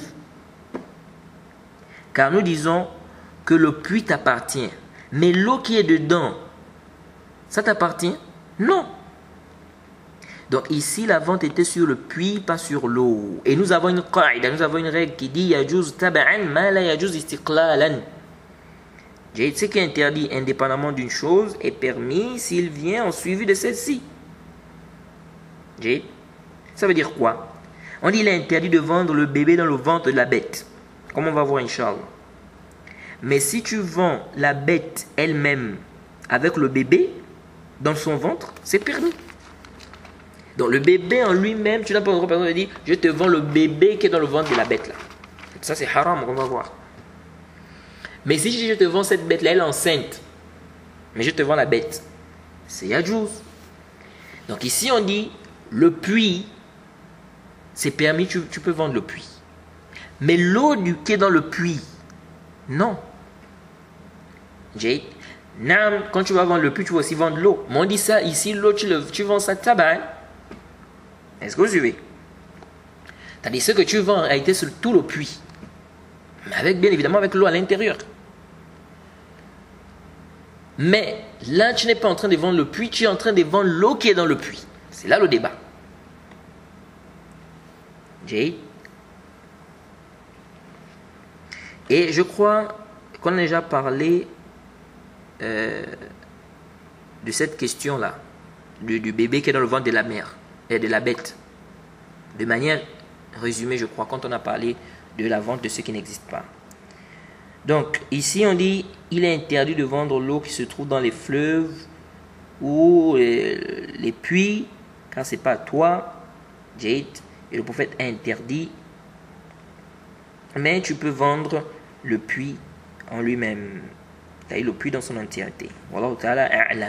Car nous disons que le puits t'appartient, mais l'eau qui est dedans, ça t'appartient? Non. Donc ici, la vente était sur le puits, pas sur l'eau. Et nous avons une qaïda, nous avons une règle qui dit yajuz taba'an ma la yajuz istiqlalan. Ce qui est interdit indépendamment d'une chose est permis s'il vient en suivi de celle-ci. Ça veut dire quoi? On dit qu'il est interdit de vendre le bébé dans le ventre de la bête. Comme on va voir, Inch'Allah. Mais si tu vends la bête elle-même avec le bébé dans son ventre, c'est permis. Donc le bébé en lui-même, tu n'as pas le droit de dire je te vends le bébé qui est dans le ventre de la bête là. Ça c'est haram, on va voir. Mais si je dis je te vends cette bête là, elle est enceinte, mais je te vends la bête, c'est yajouz. Donc ici on dit le puits, c'est permis, tu, tu peux vendre le puits. Mais l'eau du qui est dans le puits, non. Jade, quand tu vas vendre le puits, tu vas aussi vendre l'eau. Mais on dit ça, ici l'eau, tu, tu vends ça tabac. Est-ce que vous suivez? C'est-à-dire ce que tu vends a été sur tout le puits. Mais avec, bien évidemment, avec l'eau à l'intérieur. Mais là, tu n'es pas en train de vendre le puits, tu es en train de vendre l'eau qui est dans le puits. C'est là le débat. Jade. Et je crois qu'on a déjà parlé euh, de cette question-là, du, du bébé qui est dans le ventre de la mère et de la bête. De manière résumée, je crois, quand on a parlé de la vente de ce qui n'existe pas. Donc, ici, on dit il est interdit de vendre l'eau qui se trouve dans les fleuves ou les, les puits, car ce n'est pas à toi, Jade, et le prophète a interdit. Mais tu peux vendre le puits en lui-même, c'est-à-dire le puits dans son entièreté. Wallahu ta'ala a'lam.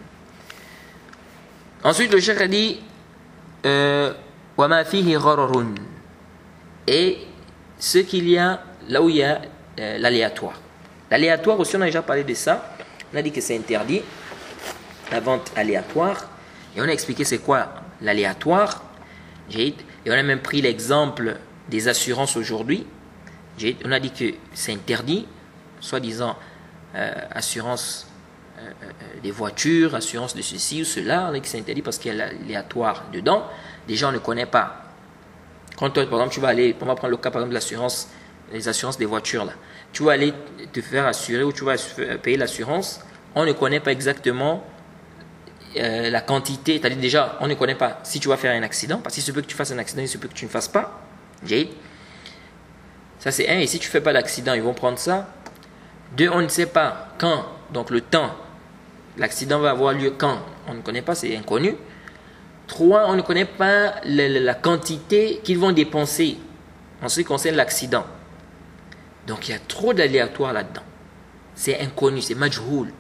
Ensuite, le cheikh a dit euh, wa ma fihi ghararun, et ce qu'il y a là où il y a euh, l'aléatoire. L'aléatoire aussi, on a déjà parlé de ça. On a dit que c'est interdit, la vente aléatoire, et on a expliqué c'est quoi l'aléatoire. Et on a même pris l'exemple des assurances aujourd'hui. On a dit que c'est interdit, soi-disant euh, assurance euh, euh, des voitures, assurance de ceci ou cela. On a dit que c'est interdit parce qu'il y a l'aléatoire dedans. Les gens ne connaissent pas. Quand toi, par exemple, tu vas aller, on va prendre le cas par exemple de l'assurance, les assurances des voitures là. Tu vas aller te faire assurer ou tu vas payer l'assurance. On ne connaît pas exactement euh, la quantité. C'est-à-dire déjà, on ne connaît pas si tu vas faire un accident. Parce qu'il se peut que tu fasses un accident, il se peut que tu ne fasses pas. Jade. Ça c'est un, et si tu ne fais pas l'accident, ils vont prendre ça. Deux, on ne sait pas quand, donc le temps, l'accident va avoir lieu quand, on ne connaît pas, c'est inconnu. Trois, on ne connaît pas la, la, la quantité qu'ils vont dépenser en ce qui concerne l'accident. Donc il y a trop d'aléatoires là-dedans. C'est inconnu, c'est majhoul.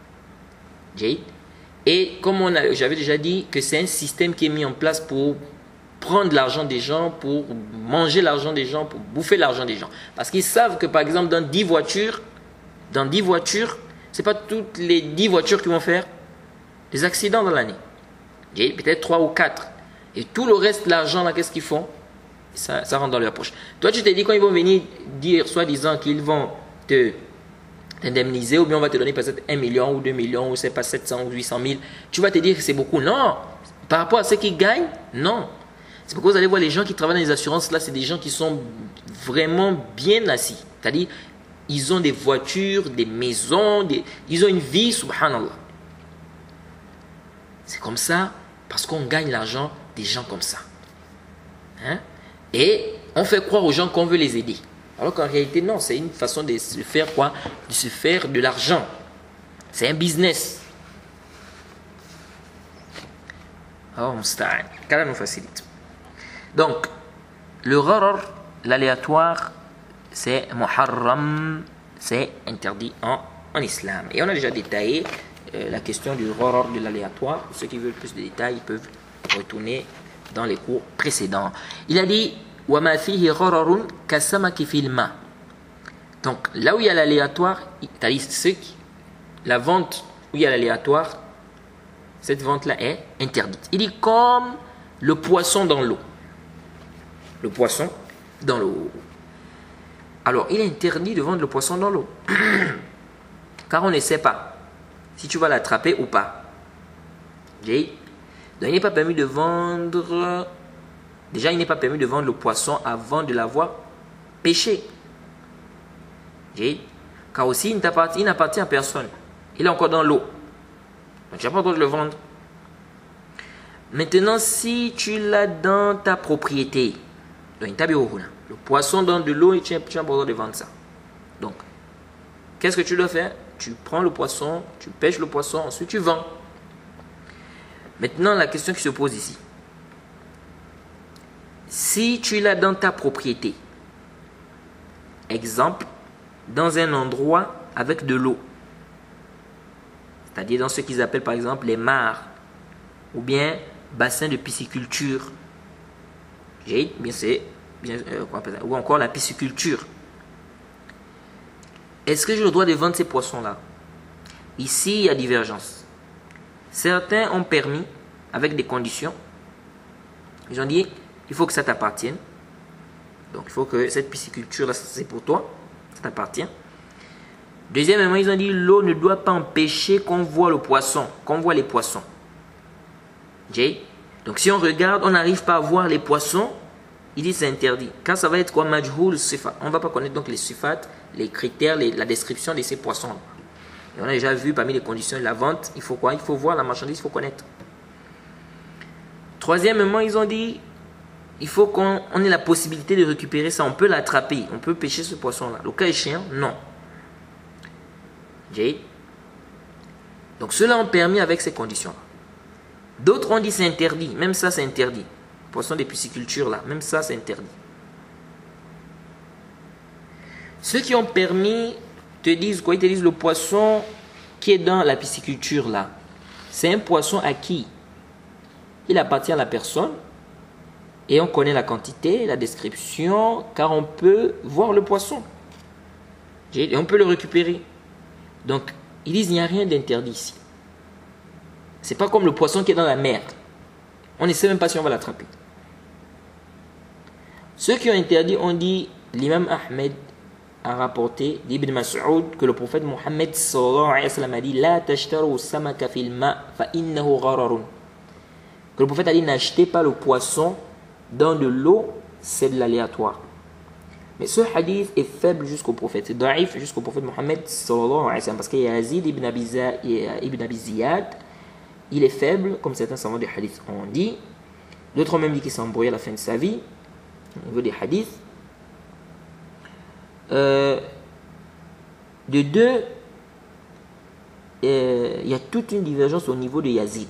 Et comme j'avais déjà dit que c'est un système qui est mis en place pour prendre l'argent des gens, pour manger l'argent des gens, pour bouffer l'argent des gens. Parce qu'ils savent que par exemple dans dix voitures, dans dix voitures, ce n'est pas toutes les dix voitures qui vont faire des accidents dans l'année. Peut-être trois ou quatre. Et tout le reste, l'argent là, qu'est-ce qu'ils font? ça, ça rentre dans leur poche. Toi, tu te dis quand ils vont venir dire, soi-disant, qu'ils vont te t'indemniser, ou bien on va te donner peut-être un million ou deux millions, ou c'est pas sept cents ou huit cent mille, tu vas te dire que c'est beaucoup. Non, par rapport à ce qu'ils gagnent, non. C'est pourquoi vous allez voir les gens qui travaillent dans les assurances, là, c'est des gens qui sont vraiment bien assis. C'est-à-dire, ils ont des voitures, des maisons, des... ils ont une vie, subhanallah. C'est comme ça, parce qu'on gagne l'argent des gens comme ça. Hein? Et on fait croire aux gens qu'on veut les aider. Alors qu'en réalité, non, c'est une façon de se faire quoi? De se faire de l'argent. C'est un business. Oh, musta'an. Qu'Allah nous facilite. Donc, le gharar, l'aléatoire, c'est muharram, c'est interdit en, en islam. Et on a déjà détaillé euh, la question du gharar, de l'aléatoire. Ceux qui veulent plus de détails, ils peuvent retourner dans les cours précédents. Il a dit وَمَا فِيهِ غَرَرٌ كَسَمَكِ فِي الْمَاءِ. Donc, là où il y a l'aléatoire, c'est-à-dire la vente où il y a l'aléatoire, cette vente-là est interdite. Il dit comme le poisson dans l'eau. Le poisson dans l'eau. Alors, il est interdit de vendre le poisson dans l'eau. Car on ne sait pas si tu vas l'attraper ou pas. Donc, il n'est pas permis de vendre... Déjà, il n'est pas permis de vendre le poisson avant de l'avoir pêché. Car aussi, il n'appartient à personne. Il est encore dans l'eau. Donc, tu n'as pas le droit de le vendre. Maintenant, si tu l'as dans ta propriété, Le poisson dans de l'eau et tu as pas besoin de vendre ça. Donc, qu'est-ce que tu dois faire? Tu prends le poisson, tu pêches le poisson, ensuite tu vends. Maintenant, la question qui se pose ici. Si tu l'as dans ta propriété, exemple, dans un endroit avec de l'eau, c'est-à-dire dans ce qu'ils appellent par exemple les mares, ou bien bassins de pisciculture, bien c'est, bien, euh, ou encore la pisciculture. Est-ce que j'ai le droit de vendre ces poissons-là? Ici, il y a divergence. Certains ont permis, avec des conditions, ils ont dit, il faut que ça t'appartienne. Donc, il faut que cette pisciculture-là, c'est pour toi, ça t'appartient. Deuxièmement, ils ont dit, l'eau ne doit pas empêcher qu'on voit le poisson, qu'on voit les poissons. Okay? Donc, si on regarde, on n'arrive pas à voir les poissons, il dit c'est interdit. Quand ça va être quoi? Majhoul sifat. On ne va pas connaître donc les sifat, les critères, les, la description de ces poissons. Et on a déjà vu parmi les conditions de la vente, il faut quoi? Il faut voir la marchandise, il faut connaître. Troisièmement, ils ont dit, il faut qu'on on ait la possibilité de récupérer ça. On peut l'attraper, on peut pêcher ce poisson-là. Le cas échéant, non. Okay. Donc ceux-là ont permis avec ces conditions-là. D'autres ont dit c'est interdit, même ça c'est interdit. Poisson des piscicultures là, même ça c'est interdit. Ceux qui ont permis te disent quoi? Ils te disent le poisson qui est dans la pisciculture là, c'est un poisson à qui il appartient à la personne et on connaît la quantité, la description, car on peut voir le poisson et on peut le récupérer. Donc ils disent il n'y a rien d'interdit ici. C'est pas comme le poisson qui est dans la mer. On ne sait même pas si on va l'attraper. Ceux qui ont interdit ont dit, l'imam Ahmed a rapporté d'Ibn Mas'ud que le prophète Mohammed sallallahu alayhi wa sallam a dit la tashtaru samaka fil ma fa innahu ghararun. Que le prophète a dit n'achetez pas le poisson dans de l'eau, c'est de l'aléatoire. Mais ce hadith est faible jusqu'au prophète, c'est daif jusqu'au prophète Mohammed sallallahu alayhi wa sallam, parce qu'il y a Yazid ibn Abi Ziyad, il est faible, comme certains savants des hadiths ont dit. D'autres ont même dit qu'il s'est embrouillé à la fin de sa vie, au niveau des hadiths. Euh, de deux, euh, il y a toute une divergence au niveau de Yazid.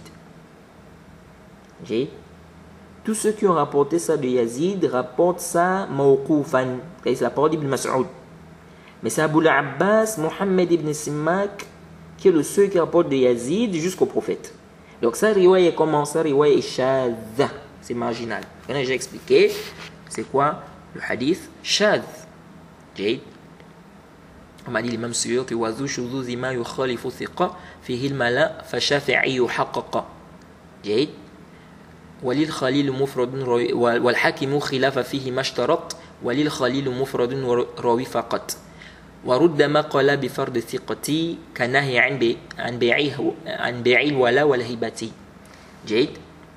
Okay? Tous ceux qui ont rapporté ça de Yazid rapportent ça mawqoufan, c'est la parole d'Ibn Mas'ud. Mais c'est Abu al-Abbas, Mohammed ibn Simak, qui est le seul qui rapporte de Yazid jusqu'au prophète. Donc ça, riwaya est comment? Ça, riwaya est shadha, c'est marginal. On a déjà expliqué, c'est quoi le hadith shadh. جيد وما دي الإمام السيوطي وذو شذوذ ما يخالف ثقة فيه الملا فشافعي حقق جيد وللخليل مفرد والحاكم خلاف فيه ما اشترط وللخليل مفرد راوي فقط ورد ما قال بفرض ثقتي كنهي عن بي عن بيعه عن بيع الولا والهبة جيد.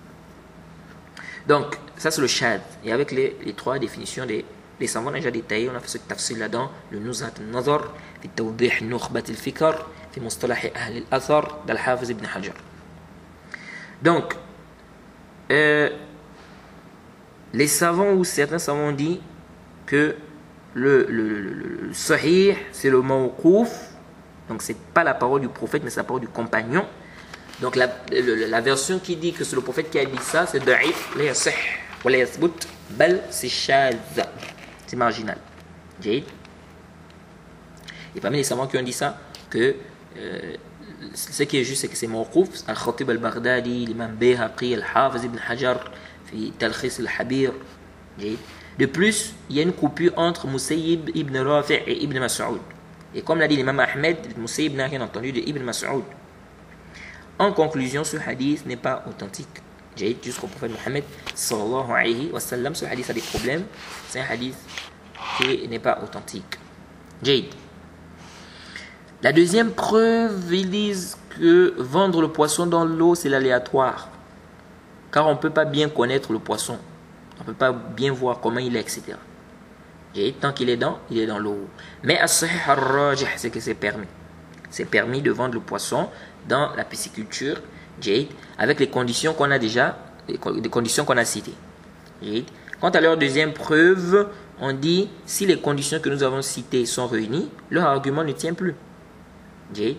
Donc ça c'est le shad et avec les, les trois définitions des les savants ont déjà détaillé, on a fait ce tafsir là-dedans, le Nuzhat al-Nazar, fi Tawdih al-Nukhbat al-Fikr, fi Mustalah Ahl al-Athar, d'Al-Hafiz ibn Hajar. Donc, euh, les savants ou certains savants ont dit que le, le, le, le, le Sahih, c'est le Mawqouf, donc c'est pas la parole du prophète, mais c'est la parole du compagnon. Donc la, la, la version qui dit que c'est le prophète qui a dit ça, c'est Da'if, la yasih, wa la yathbut, bal, c'est Shadh. C'est marginal. Et parmi les savants qui ont dit ça, que euh, ce qui est juste, c'est que c'est mawqouf. Al-Khatib al-Baghdadi, l'imam Bayhaqi, al-Hafiz ibn Hajar, fi Talkhis al-Habir. De plus, il y a une coupure entre Musayyib ibn Rafi' et Ibn Mas'ud. Et comme l'a dit l'imam Ahmed, Musayyib n'a rien entendu de Ibn Mas'ud. En conclusion, ce hadith n'est pas authentique. Jusqu'au prophète Mohammed sallallahu alayhi wa sallam, ce hadith a des problèmes. C'est un hadith qui n'est pas authentique. Jade. La deuxième preuve, ils disent que vendre le poisson dans l'eau, c'est l'aléatoire. Car on ne peut pas bien connaître le poisson. On ne peut pas bien voir comment il est, et cetera. Jade. Tant qu'il est dans, il est dans l'eau. Mais as-sahih ar-rajih, c'est que c'est permis. C'est permis de vendre le poisson dans la pisciculture. Jade, avec les conditions qu'on a déjà, les conditions qu'on a citées. Jade, Quant à leur deuxième preuve, on dit si les conditions que nous avons citées sont réunies, leur argument ne tient plus. Jade.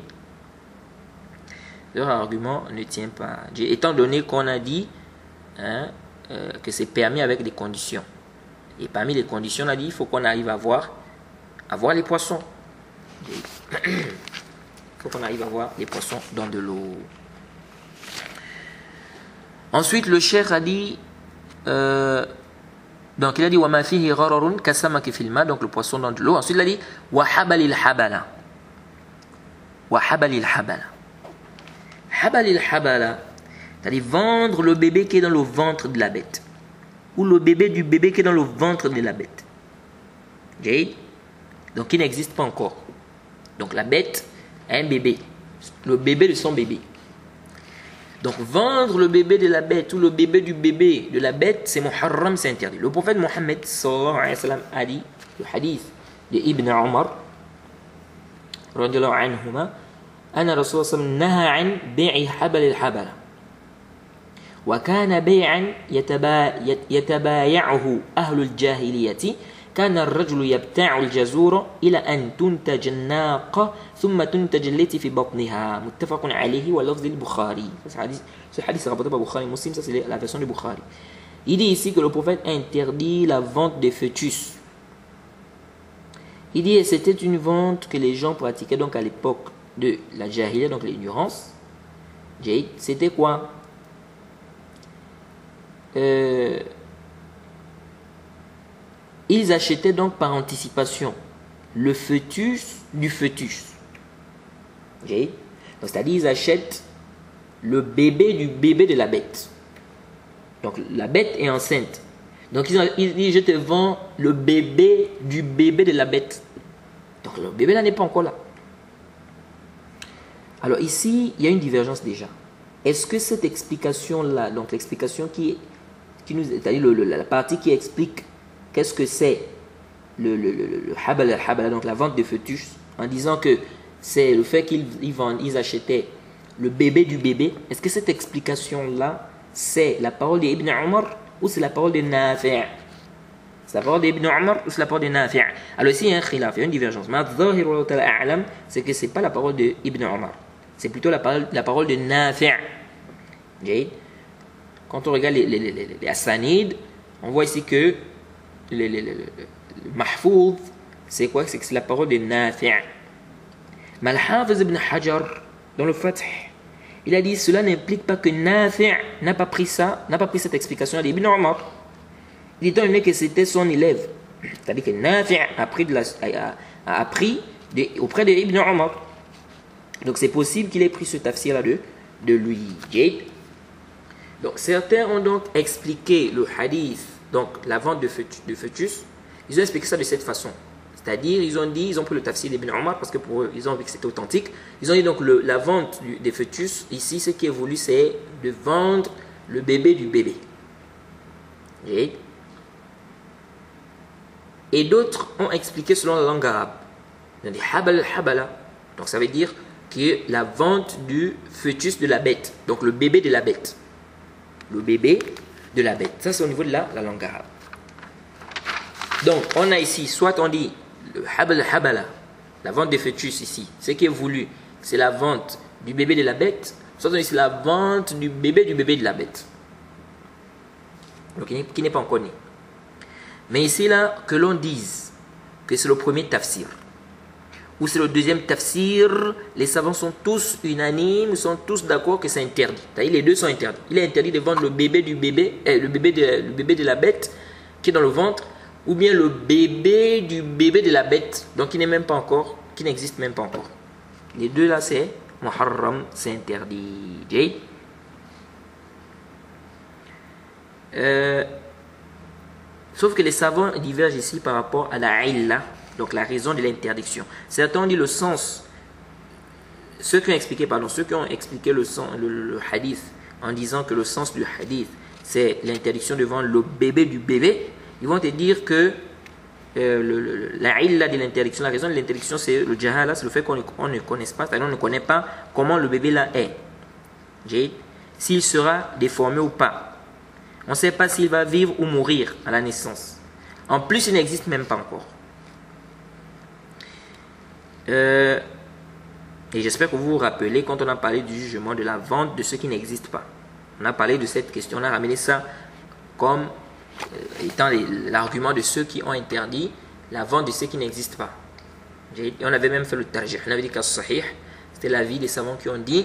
Leur argument ne tient pas. Étant donné qu'on a dit hein, euh, que c'est permis avec des conditions. Et parmi les conditions, on a dit il faut qu'on arrive à voir, à voir les poissons. Il faut qu'on arrive à voir les poissons dans de l'eau. Ensuite, le cheikh a dit euh, donc il a dit wa ma fihi ghararun kasamaki fil ma, donc le poisson dans de l'eau. Ensuite, il a dit wa habalil habala. Wa habalil habala. Habalil habala, c'est-à-dire vendre le bébé qui est dans le ventre de la bête, ou le bébé du bébé qui est dans le ventre de la bête. Jade. Donc qui n'existe pas encore. Donc la bête a un bébé, le bébé de son bébé. Donc vendre le bébé de la bête ou le bébé du bébé de la bête, c'est muharram, c'est interdit. Le prophète Mohammed sallallahu alayhi wa sallam a dit, le hadith de Ibn Omar radiyallahu anhuma, أن رسول الله صلى الله عليه وسلم نهى عن بيع حبل الحبل وكان بيعا يتبايعه أهل الجاهلية كان الرجل يبتاع الجزور إلى أن تنتج الناقة ثم تنتج التي في بطنها متفق عليه ولفظ البخاري. Ce hadith est rapporté par Bukhari Muslim, ça c'est la version de Bukhari. Il dit ici que le prophète interdit la vente des fœtus. Il dit que c'était une vente que les gens pratiquaient donc à l'époque de la jahiliya, donc l'ignorance. C'était quoi? euh, Ils achetaient donc par anticipation le fœtus du fœtus. C'est-à-dire ils achètent le bébé du bébé de la bête. Donc la bête est enceinte. Donc ils, ont, ils disent je te vends le bébé du bébé de la bête. Donc le bébé là n'est pas encore là. Alors ici, il y a une divergence déjà. Est-ce que cette explication-là, donc l'explication qui, qui nous, c'est-à-dire le, le, la partie qui explique qu'est-ce que c'est le, le, le, le habala, habala, donc la vente de fœtus, en disant que c'est le fait qu'ils ils vendent, ils achetaient le bébé du bébé, est-ce que cette explication-là, c'est la parole d'Ibn Omar ou c'est la parole de Nafi'? C'est la parole d'Ibn Omar ou c'est la parole de Nafi'? Alors ici, il y a un khilaf, il y a une divergence. Mais c'est que ce n'est pas la parole d'Ibn Omar. C'est plutôt la parole, la parole de Nafi'. Quand on regarde les, les, les, les, les Assanid, on voit ici que le, le, le, le, le Mahfouz, c'est quoi? C'est que c'est la parole de Nafi'. Mais Al-Hafiz ibn Hajar, dans le Fath, il a dit cela n'implique pas que Nafi' n'a pas pris ça, n'a pas pris cette explication d'Ibn Omar. Il dit donné que c'était son élève. C'est-à-dire que Nafi' a appris, de la, a, a appris de, auprès d'Ibn Omar. Donc c'est possible qu'il ait pris ce tafsir-là de, de lui. Donc certains ont donc expliqué le hadith, donc la vente de fœtus, de fœtus, ils ont expliqué ça de cette façon. C'est-à-dire, ils ont dit, ils ont pris le tafsir d'Ibn Omar parce que pour eux, ils ont vu que c'était authentique. Ils ont dit donc le, la vente du, des fœtus, ici, ce qui est voulu, c'est de vendre le bébé du bébé. Et, et d'autres ont expliqué selon la langue arabe. Ils ont dit habal habala. Donc ça veut dire que la vente du fœtus de la bête. Donc le bébé de la bête. Le bébé de la bête. Ça c'est au niveau de la, la langue arabe. Donc on a ici, soit on dit le habal habala, la vente des fœtus ici. Ce qui est voulu, c'est la vente du bébé de la bête. Soit on dit c'est la vente du bébé du bébé de la bête. Donc qui n'est pas encore né. Mais ici là, que l'on dise que c'est le premier tafsir ou c'est le deuxième tafsir, les savants sont tous unanimes, sont tous d'accord que c'est interdit. C'est-à-dire les deux sont interdits. Il est interdit de vendre le bébé du bébé, eh, le, bébé de, le bébé de la bête qui est dans le ventre, ou bien le bébé du bébé de la bête, donc qui n'est même pas encore, qui n'existe même pas encore. Les deux là c'est muharram, c'est interdit. Euh, sauf que les savants divergent ici par rapport à la illa, donc la raison de l'interdiction. Certains ont dit le sens, ceux qui ont expliqué, pardon, ceux qui ont expliqué le, sens, le, le, le hadith en disant que le sens du hadith c'est l'interdiction de vendre le bébé du bébé, ils vont te dire que euh, le, le, la illa de l'interdiction, la raison de l'interdiction c'est le jahala, c'est le fait qu'on ne, on ne connaisse pas, c'est-à-dire on ne connaît pas comment le bébé là est, s'il sera déformé ou pas. On ne sait pas s'il va vivre ou mourir à la naissance. En plus, il n'existe même pas encore. Euh, et j'espère que vous vous rappelez quand on a parlé du jugement de la vente de ce qui n'existe pas. On a parlé de cette question, on a ramené ça comme euh, étant l'argument de ceux qui ont interdit la vente de ce qui n'existe pas. Et on avait même fait le tarjih. On avait dit qu'à sahih, c'était l'avis des savants qui ont dit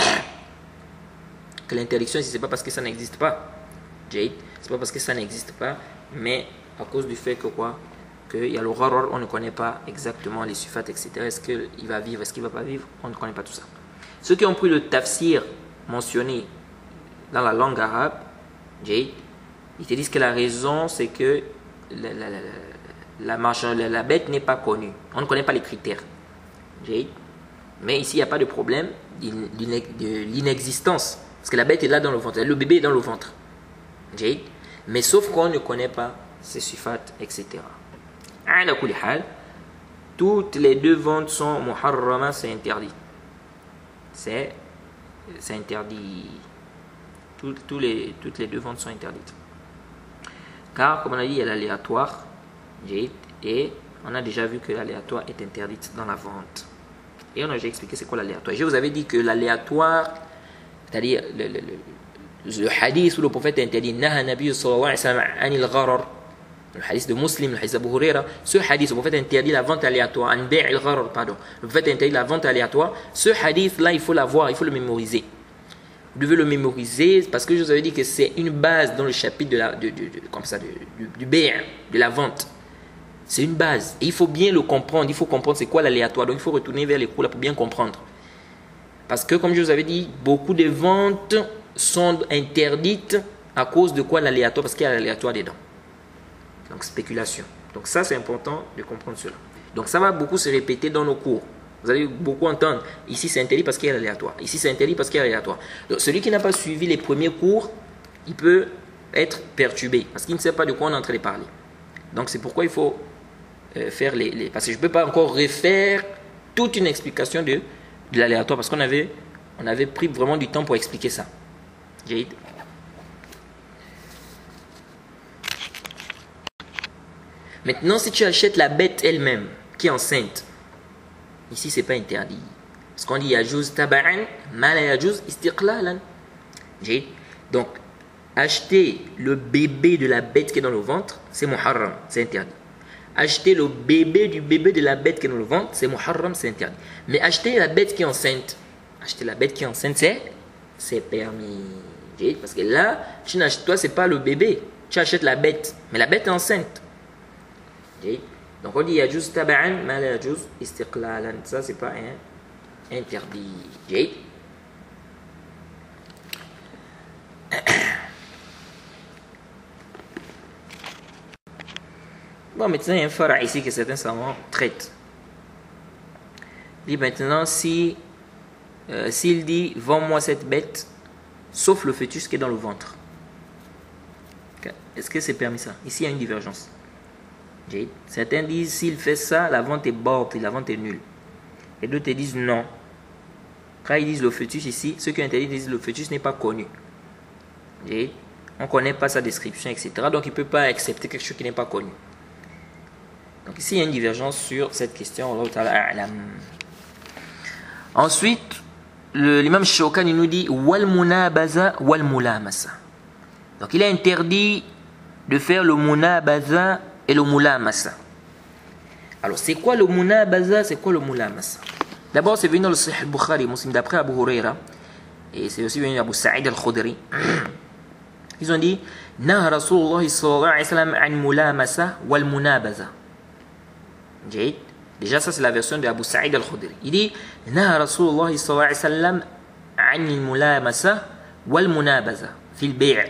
que l'interdiction ici, ce n'est pas parce que ça n'existe pas. C'est pas parce que ça n'existe pas, mais à cause du fait que quoi, qu'il y a le gharar, on ne connaît pas exactement les sufats, et cetera. Est-ce qu'il va vivre, est-ce qu'il ne va pas vivre, on ne connaît pas tout ça. Ceux qui ont pris le tafsir mentionné dans la langue arabe, ils te disent que la raison, c'est que la, la, la, la, marchand, la, la bête n'est pas connue. On ne connaît pas les critères. Mais ici, il n'y a pas de problème de l'inexistence. Parce que la bête est là dans le ventre, le bébé est dans le ventre. Mais sauf qu'on ne connaît pas ses sufats, et cetera. Toutes les deux ventes sont muharrama, c'est interdit. C'est interdit. Tout, tout les, toutes les deux ventes sont interdites. Car, comme on a dit, il y a l'aléatoire. Et on a déjà vu que l'aléatoire est interdite dans la vente. Et on a déjà expliqué c'est quoi l'aléatoire. Je vous avais dit que l'aléatoire, c'est-à-dire le, le, le, le hadith où le prophète interdit Naha Nabi sallallahu alayhi wa sallam anil gharar, le hadith de Muslim, le hadith d'Abu Huraira, ce hadith, le prophète interdit la vente aléatoire, an bay' al gharar, pardon. Le prophète interdit la vente aléatoire. Ce hadith-là, il faut l'avoir, il faut le mémoriser. Vous devez le mémoriser parce que je vous avais dit que c'est une base dans le chapitre de la, de, de, de, comme ça, de, du, du bay', de la vente. C'est une base. Et il faut bien le comprendre. Il faut comprendre c'est quoi l'aléatoire. Donc il faut retourner vers les cours là pour bien comprendre. Parce que comme je vous avais dit, beaucoup de ventes sont interdites à cause de quoi l'aléatoire? Parce qu'il y a l'aléatoire dedans. Donc spéculation. Donc ça c'est important de comprendre cela. Donc ça va beaucoup se répéter dans nos cours. Vous allez beaucoup entendre. Ici c'est interdit parce qu'il y a l'aléatoire. Ici c'est interdit parce qu'il y a l'aléatoire. Donc celui qui n'a pas suivi les premiers cours, il peut être perturbé. Parce qu'il ne sait pas de quoi on est en train de parler. Donc c'est pourquoi il faut euh, faire les, les... Parce que je ne peux pas encore refaire toute une explication de, de l'aléatoire. Parce qu'on avait, on avait pris vraiment du temps pour expliquer ça. J'ai Maintenant, si tu achètes la bête elle-même, qui est enceinte, ici, ce n'est pas interdit. Parce qu'on dit yajouz taba'an, ma la yajouz istiqlalan. Donc, acheter le bébé de la bête qui est dans le ventre, c'est muharram, c'est interdit. Acheter le bébé du bébé de la bête qui est dans le ventre, c'est muharram, c'est interdit. Mais acheter la bête qui est enceinte, acheter la bête qui est enceinte, c'est permis. Parce que là, tu n'achètes, toi, ce n'est pas le bébé. Tu achètes la bête, mais la bête est enceinte. Donc on dit yajouz taba'an, ma la yajouz istiqlalan. Ça, c'est pas un interdit. Bon, maintenant, il y a un fara ici que certains savants traitent. Il dit maintenant, si, euh, s'il dit, vends-moi cette bête, sauf le fœtus qui est dans le ventre. Est-ce que c'est permis ça? Ici, il y a une divergence. Certains disent, s'il fait ça, la vente est morte, la vente est nulle. Et d'autres disent non. Quand ils disent le fœtus ici, ceux qui ont interdit disent le fœtus n'est pas connu. Et on ne connaît pas sa description, et cetera. Donc il ne peut pas accepter quelque chose qui n'est pas connu. Donc ici, il y a une divergence sur cette question. Ensuite, l'imam Shawkani nous dit wal munabaza wal mulamasa. Donc il est interdit de faire le munabaza et le mulamasa. Alors c'est quoi le munabaza, c'est quoi le mulamasa? D'abord c'est venu dans le Sahih al-Bukhari, Muslim, d'après Abu Huraira, et c'est aussi venu Abu Sa'id al-Khudri. Ils ont dit Naha Rasulullah sallallahu alayhi wa sallam an mulamasa wal munabaza. Déjà ça c'est la version de Abu Sa'id al-Khudri. Il dit Naha Rasulullah sallallahu alayhi wa sallam an mulamasa wal munabaza fil bay'.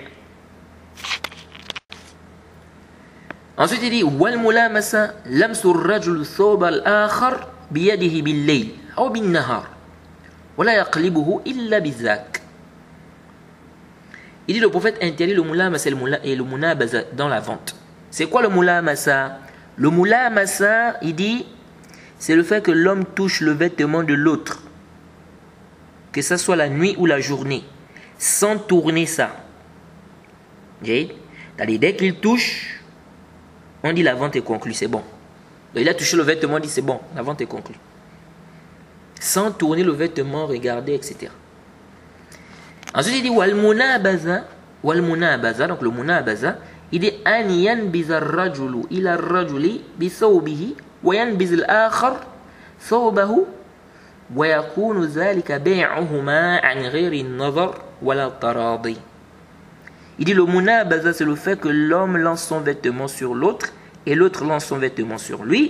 Ensuite il dit wal mulamasa lamsu ar-rajul thawb al-akhar biyadihi bil-layl ou bin-nahar wala yaqlibuhu illa bizak. Il dit le prophète interdit le mulamasa et le munabaza dans la vente. C'est quoi le mulamasa? Le mulamasa, il dit, c'est le fait que l'homme touche le vêtement de l'autre, que ce soit la nuit ou la journée, sans tourner ça. C'est-à-dire, dès qu'il touche, on dit la vente est conclue, c'est bon. Donc, il a touché le vêtement, on dit c'est bon, la vente est conclue. Sans tourner le vêtement, regarder, et cetera. Ensuite, il dit wal munabaza, wal munabaza, donc le munabaza, il dit an yanbiza ar-rajulu ila ar-rajuli bi thawbihi wa yanbiz al-akhar thawbahu wa yakunu dhalika bay'uhuma an ghayri an-nazar wala taradi. Il dit le munabaza, c'est le fait que l'homme lance son vêtement sur l'autre et l'autre lance son vêtement sur lui.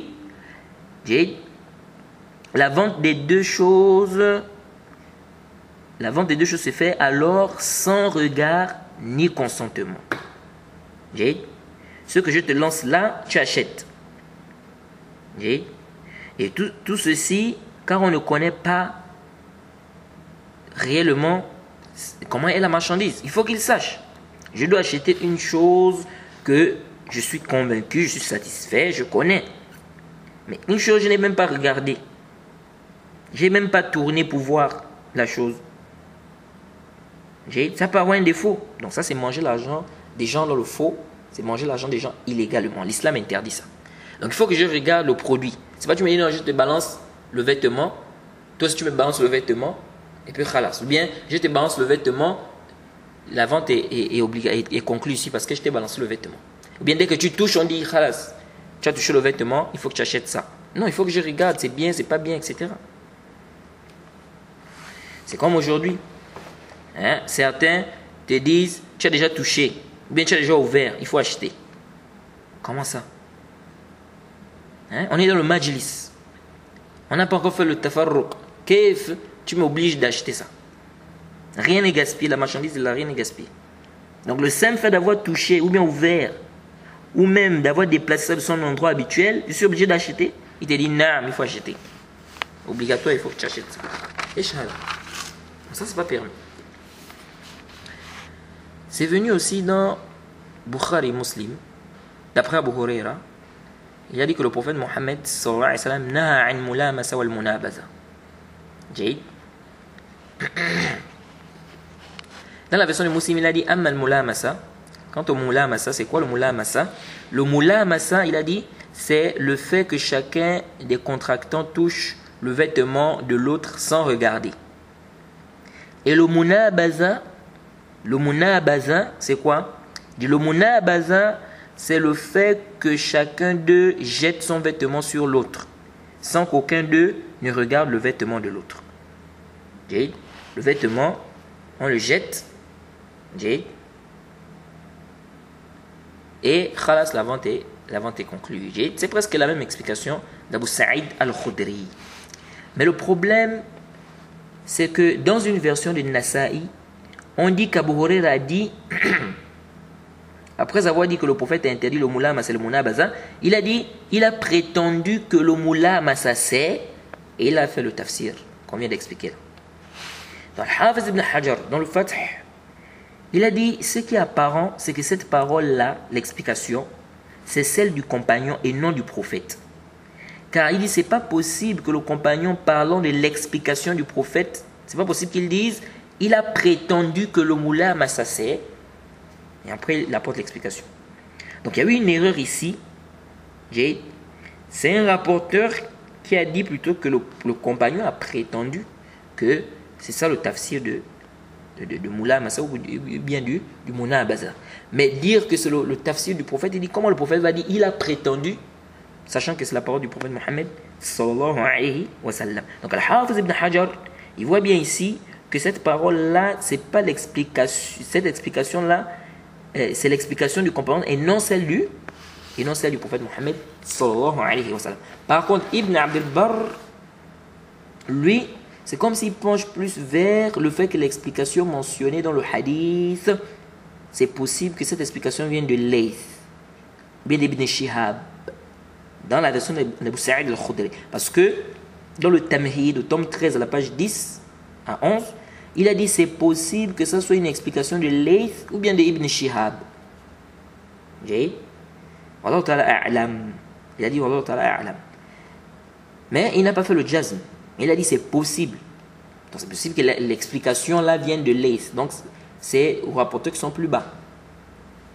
La vente des deux choses, la vente des deux choses se fait alors sans regard ni consentement. Ce que je te lance là, tu achètes. Et tout, tout ceci, car on ne connaît pas réellement comment est la marchandise. Il faut qu'il sache. Je dois acheter une chose que je suis convaincu, je suis satisfait, je connais. Mais une chose, je n'ai même pas regardé. Je n'ai même pas tourné pour voir la chose. Ça peut avoir un défaut. Donc ça, c'est manger l'argent des gens dans le faux. C'est manger l'argent des gens illégalement. L'islam interdit ça. Donc il faut que je regarde le produit. C'est pas tu me dis non, je te balance le vêtement. Toi, si tu me balances le vêtement, et puis khalas. Ou bien, je te balance le vêtement, la vente est, est, est, obliga- est, est conclue ici parce que je t'ai balancé le vêtement. Ou bien dès que tu touches, on dit khalas. Tu as touché le vêtement, il faut que tu achètes ça. Non, il faut que je regarde, c'est bien, c'est pas bien, et cetera. C'est comme aujourd'hui. Hein? Certains te disent, tu as déjà touché, ou bien tu as déjà ouvert, il faut acheter. Comment ça? Hein? On est dans le majlis. On n'a pas encore fait le tafarruq. Qu'est-ce que tu m'obliges d'acheter ça? Rien n'est gaspillé, la marchandise, il n'a rien n'est gaspillé. Donc le simple fait d'avoir touché, ou bien ouvert, ou même d'avoir déplacé ça de son endroit habituel, je suis obligé d'acheter. Il te dit, non, il faut acheter. Obligatoire, il faut que tu achètes ça. Et ça, c'est pas permis. C'est venu aussi dans Bukhari Muslim, d'après Abu Huraira, il a dit que le prophète Mohammed sallallahu alayhi wa sallam naha an mulamasa wal munabaza. Jayid. Dans la version de Muslim, il a dit amma al mulamasa. Quant au mulamasa, c'est quoi le mulamasa? Le mulamasa, il a dit, c'est le fait que chacun des contractants touche le vêtement de l'autre sans regarder. Et le munabaza, le munabaza, c'est quoi? Le munabaza, c'est le fait que chacun d'eux jette son vêtement sur l'autre, sans qu'aucun d'eux ne regarde le vêtement de l'autre. Le vêtement, on le jette, et khalas, la vente est, la vente est conclue. C'est presque la même explication d'Abu Sa'id al-Khudri. Mais le problème, c'est que dans une version de Nasa'i, on dit qu'Abu Huraira a dit, après avoir dit que le prophète a interdit le mulamasa et le munabaza, il a dit, il a prétendu que le mulamasa c'est, et il a fait le tafsir qu'on vient d'expliquer. Dans le Hafiz ibn Hajar, dans le Fath, il a dit, ce qui est apparent, c'est que cette parole-là, l'explication, c'est celle du compagnon et non du prophète. Car il dit, c'est pas possible que le compagnon, parlant de l'explication du prophète, c'est pas possible qu'il dise, il a prétendu que le mulamasa c'est, et après il apporte l'explication. Donc il y a eu une erreur ici. C'est un rapporteur qui a dit plutôt que le, le compagnon a prétendu que c'est ça le tafsir de, de, de, de mulamasa ou bien du, du munabaza. Mais dire que c'est le, le tafsir du prophète, il dit comment le prophète va dire, il a prétendu, sachant que c'est la parole du prophète Mohammed sallallahu alayhi wa sallam. Donc Al-Hafiz ibn Hajar, il voit bien ici que cette parole-là, c'est pas l'explication, cette explication-là, euh, c'est l'explication du compagnon et non celle du, et non celle du prophète Mohammed sallallahu alayhi wa sallam. Par contre, Ibn Abd al-Barr, lui, c'est comme s'il penche plus vers le fait que l'explication mentionnée dans le hadith, c'est possible que cette explication vienne de Layth, bien d'Ibn Shihab, dans la version d'Abu Sa'id al-Khudri. Parce que dans le Tamhid, au tome treize, à la page dix à onze, il a dit c'est possible que ça soit une explication de Layth ou bien de Ibn Shihab. Wallahu ta'ala a'lam. Il a dit Wallahu ta'ala a'lam. Mais il n'a pas fait le jazm. Il a dit c'est possible. Donc c'est possible que l'explication là vienne de Layth. Donc c'est aux rapporteurs qui sont plus bas.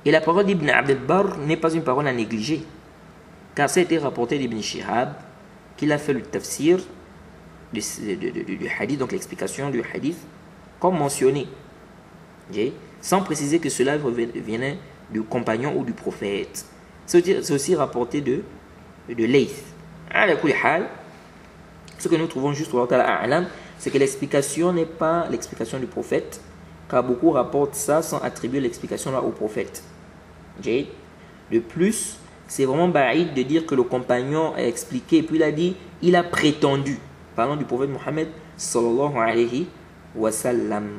Et la parole d'Ibn Abd al-Barr n'est pas une parole à négliger, car ça a été rapporté d'Ibn Shihab qu'il a fait le tafsir du, du, du, du hadith, donc l'explication du hadith, comme mentionné, sans préciser que cela venait du compagnon ou du prophète. C'est aussi rapporté de, de Layth. Ce que nous trouvons juste au c'est que l'explication n'est pas l'explication du prophète, car beaucoup rapportent ça sans attribuer l'explication là au prophète. De plus, c'est vraiment baïd de dire que le compagnon a expliqué, et puis il a dit, il a prétendu, parlant du prophète Mohammed sallallahu alayhi wa sallam.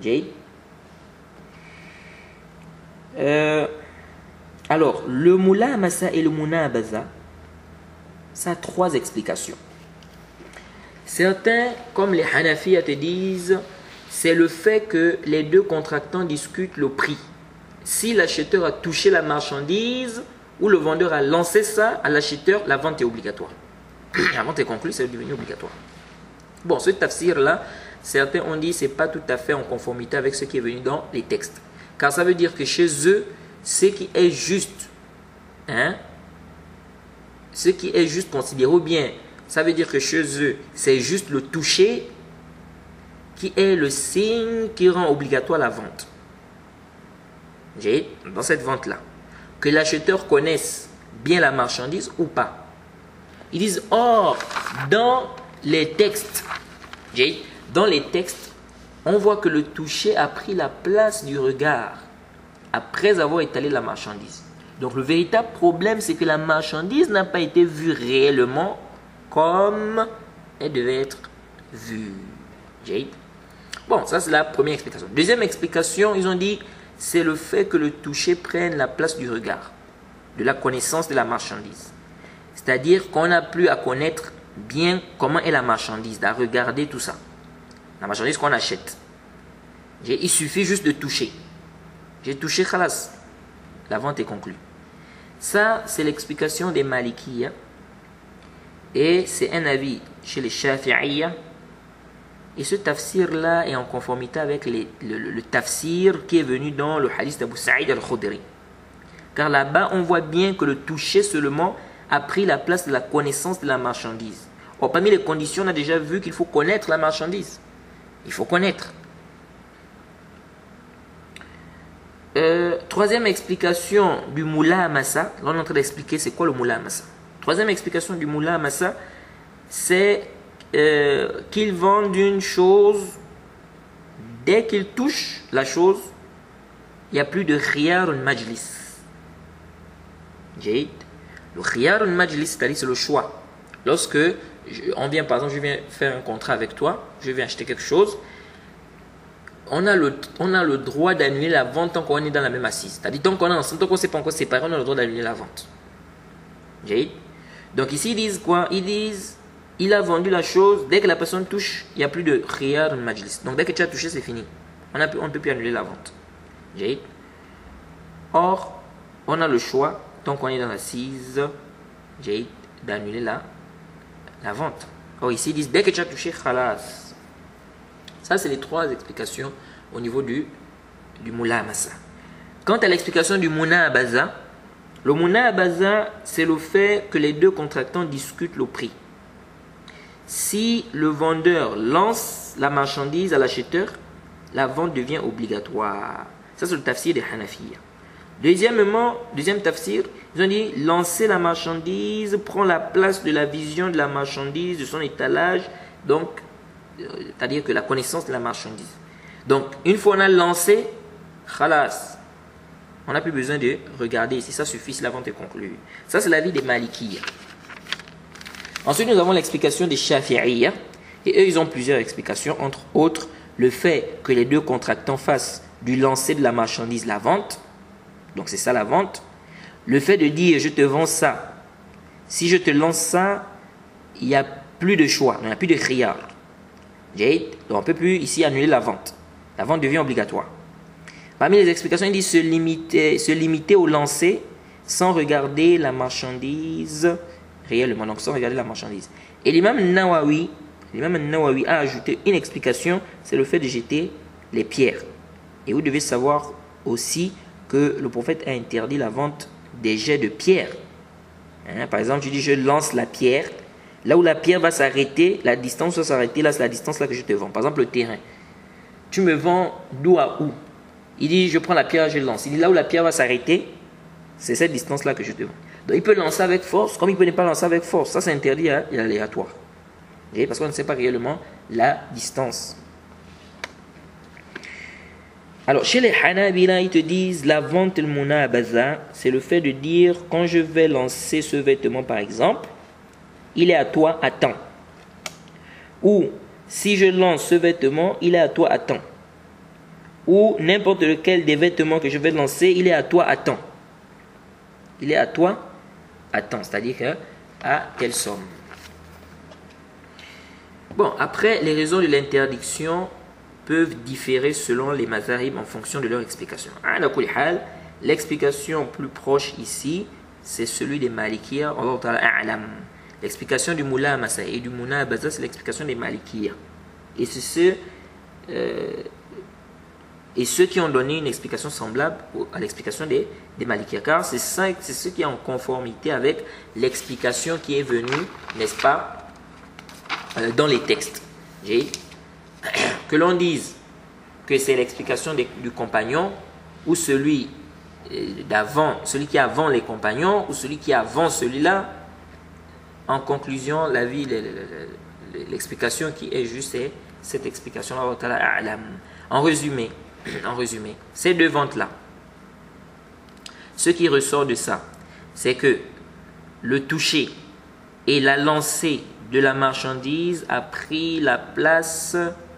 Euh, alors, le Mulamasa et le Munabaza, ça a trois explications. Certains, comme les Hanafiya, te disent, c'est le fait que les deux contractants discutent le prix. Si l'acheteur a touché la marchandise ou le vendeur a lancé ça à l'acheteur, la vente est obligatoire. La vente est conclue, c'est devenu obligatoire. Bon, ce tafsir-là, certains ont dit que ce n'est pas tout à fait en conformité avec ce qui est venu dans les textes. Car ça veut dire que chez eux, ce qui est juste, hein, ce qui est juste considéré, ou bien, ça veut dire que chez eux, c'est juste le toucher qui est le signe qui rend obligatoire la vente. J'ai dans cette vente-là, que l'acheteur connaisse bien la marchandise ou pas. Ils disent, or, dans les textes, dans les textes, on voit que le toucher a pris la place du regard après avoir étalé la marchandise. Donc le véritable problème, c'est que la marchandise n'a pas été vue réellement comme elle devait être vue. Bon, ça c'est la première explication. Deuxième explication, ils ont dit, c'est le fait que le toucher prenne la place du regard, de la connaissance de la marchandise. C'est-à-dire qu'on n'a plus à connaître bien comment est la marchandise, à regarder tout ça. La marchandise qu'on achète. Il suffit juste de toucher. J'ai touché, khalas. La vente est conclue. Ça, c'est l'explication des Malikiya. Et c'est un avis chez les Shafi'iyya. Et ce tafsir-là est en conformité avec les, le, le, le tafsir qui est venu dans le hadith d'Abu Sa'id al-Khudri. Car là-bas, on voit bien que le toucher seulement a pris la place de la connaissance de la marchandise. Or, parmi les conditions, on a déjà vu qu'il faut connaître la marchandise. Il faut connaître. Euh, troisième explication du Moula Amasa. Là, on est en train d'expliquer c'est quoi le Moula Amasa. Troisième explication du Moula Amasa, c'est euh, qu'ils vendent une chose, dès qu'ils touchent la chose, il n'y a plus de khiyar majlis. Jade. Le khiyar majlis, c'est-à-dire c'est le choix. Lorsque on vient, par exemple, je viens faire un contrat avec toi, je viens acheter quelque chose, on a le, on a le droit d'annuler la vente tant qu'on est dans la même assise. C'est-à-dire tant qu'on est ensemble, tant qu'on ne s'est pas encore séparé, on a le droit d'annuler la vente. Jade. Donc ici, ils disent quoi? Ils disent, il a vendu la chose, dès que la personne touche, il n'y a plus de khiyar majlis. Donc dès que tu as touché, c'est fini. On ne peut plus annuler la vente. Jade. Or, on a le choix, tant qu'on est dans l'assise, Jade, d'annuler la, la vente. Or ici, ils disent, dès que tu as touché, khalas. Ça, c'est les trois explications au niveau du, du Moula Amasa. Quant à l'explication du Mouna Abaza, le Mouna Abaza, c'est le fait que les deux contractants discutent le prix. Si le vendeur lance la marchandise à l'acheteur, la vente devient obligatoire. Ça, c'est le tafsir des Hanafiya. Deuxièmement, deuxième tafsir, ils ont dit lancer la marchandise prend la place de la vision de la marchandise, de son étalage, donc, c'est-à-dire que la connaissance de la marchandise. Donc, une fois on a lancé, khalas, on n'a plus besoin de regarder si ça suffit, si la vente est conclue. Ça, c'est l'avis des Malikiya. Ensuite, nous avons l'explication des Shafi'iyya. Et eux, ils ont plusieurs explications, entre autres, le fait que les deux contractants fassent du lancer de la marchandise la vente. Donc, c'est ça la vente. Le fait de dire, je te vends ça. Si je te lance ça, il n'y a plus de choix, il n'y a plus de khiyar. Donc, on ne peut plus ici annuler la vente. La vente devient obligatoire. Parmi les explications, il dit se limiter, se limiter au lancer sans regarder la marchandise réellement, donc sans regarder la marchandise. Et l'imam Nawawi, l'imam Nawawi a ajouté une explication, c'est le fait de jeter les pierres. Et vous devez savoir aussi que le prophète a interdit la vente des jets de pierre. Hein, par exemple, tu dis je lance la pierre. Là où la pierre va s'arrêter, la distance va s'arrêter, là c'est la distance là que je te vends. Par exemple, le terrain. Tu me vends d'où à où? Il dit je prends la pierre, je lance. Il dit là où la pierre va s'arrêter, c'est cette distance là que je te vends. Donc il peut lancer avec force, comme il peut ne pas lancer avec force. Ça c'est interdit, hein, il est aléatoire. Okay? Parce qu'on ne sait pas réellement la distance. Alors chez les Hanabila, ils te disent la vente el munabaza, c'est le fait de dire quand je vais lancer ce vêtement par exemple, il est à toi à temps. Ou si je lance ce vêtement, il est à toi à temps. Ou n'importe lequel des vêtements que je vais lancer, il est à toi à temps. Il est à toi à temps, c'est-à-dire que à telle somme. Bon, après, les raisons de l'interdiction peuvent différer selon les mazahib en fonction de leur explication. L'explication plus proche ici, c'est celui des Malikiya. L'explication du Moula Amasa et du Mouna Abaza, c'est l'explication des Malikiya. Et c'est ceux, euh, et ceux qui ont donné une explication semblable à l'explication des, des Malikiya. Car c'est ce qui est en conformité avec l'explication qui est venue, n'est-ce pas, euh, dans les textes. Que l'on dise que c'est l'explication du compagnon ou celui d'avant, celui qui est avant les compagnons ou celui qui est avant celui-là. En conclusion, la vie, l'explication qui est juste, c'est cette explication-là. En résumé, en résumé, ces deux ventes-là, ce qui ressort de ça, c'est que le toucher et la lancée de la marchandise a pris la place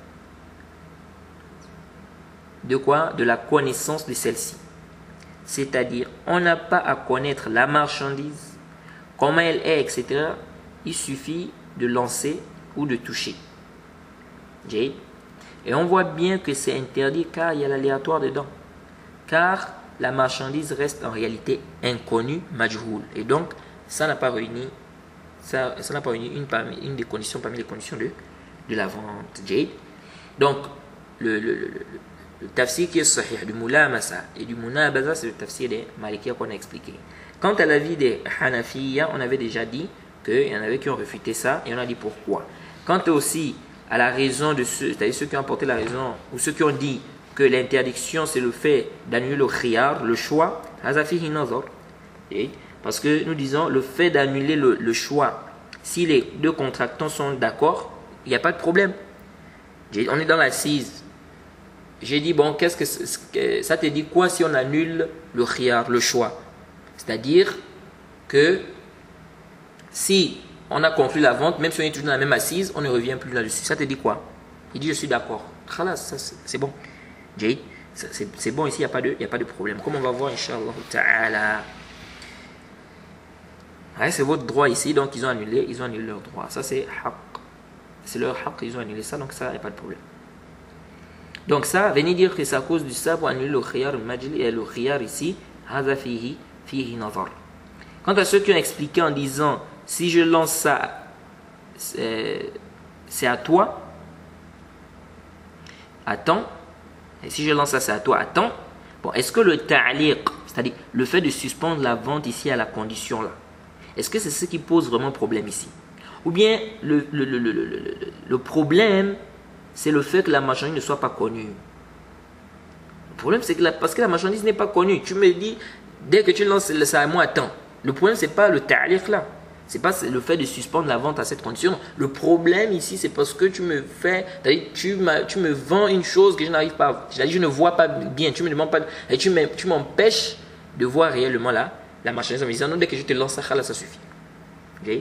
de quoi? De la connaissance de celle-ci. C'est-à-dire, on n'a pas à connaître la marchandise, comment elle est, et cetera. Il suffit de lancer ou de toucher. Et on voit bien que c'est interdit car il y a l'aléatoire dedans. Car la marchandise reste en réalité inconnue, majhoul. Et donc, ça n'a pas réuni, ça, ça n'a pas réuni une, parmi, une des conditions parmi les conditions de, de la vente. Jade. Donc, le, le, le, le, le tafsir qui est sahih du Moula Amasa et du Mouna Abaza, c'est le tafsir des Malikiya qu'on a expliqué. Quant à l'avis des Hanafiya, on avait déjà dit qu'il y en avait qui ont refuté ça et on a dit pourquoi. Quant aussi à la raison de ceux, c'est-à-dire ceux qui ont apporté la raison, ou ceux qui ont dit que l'interdiction c'est le fait d'annuler le khiyar, le choix, parce que nous disons le fait d'annuler le, le choix, si les deux contractants sont d'accord, il n'y a pas de problème. On est dans l'assise. J'ai dit, bon, qu'est-ce que ça te dit quoi si on annule le khiyar, le choix? C'est-à-dire que si on a conclu la vente, même si on est toujours dans la même assise, on ne revient plus là-dessus. Ça te dit quoi? Il dit, je suis d'accord. C'est bon. C'est bon ici, il n'y a, a pas de problème. Comme on va voir, Inch'Allah Ta'ala. Ouais, c'est votre droit ici, donc ils ont annulé, ils ont annulé leur droit. Ça, c'est haq. C'est leur haq, ils ont annulé ça, donc ça, il n'y a pas de problème. Donc ça, venez dire que c'est à cause de ça pour annuler le khiyar, le majli et le khiyar ici, hadha fihi. Quant à ceux qui ont expliqué en disant si je lance ça c'est à toi, attends, et si je lance ça c'est à toi, attends. Bon, est-ce que le ta'liq, c'est-à-dire le fait de suspendre la vente ici à la condition là, est-ce que c'est ce qui pose vraiment problème ici? Ou bien le, le, le, le, le, le, le problème c'est le fait que la marchandise ne soit pas connue. Le problème c'est que la, parce que la marchandise n'est pas connue, tu me dis dès que tu lances ça à moi, attends. Le problème, ce n'est pas le ta'liq là. Ce n'est pas le fait de suspendre la vente à cette condition. Le problème ici, c'est parce que tu me fais, tu, tu me vends une chose que je n'arrive pas à, je ne vois pas bien. Tu me demandes pas, et tu m'empêches de voir réellement là, la marchandise en me disant non, dès que je te lance ça, là, ça suffit. Okay?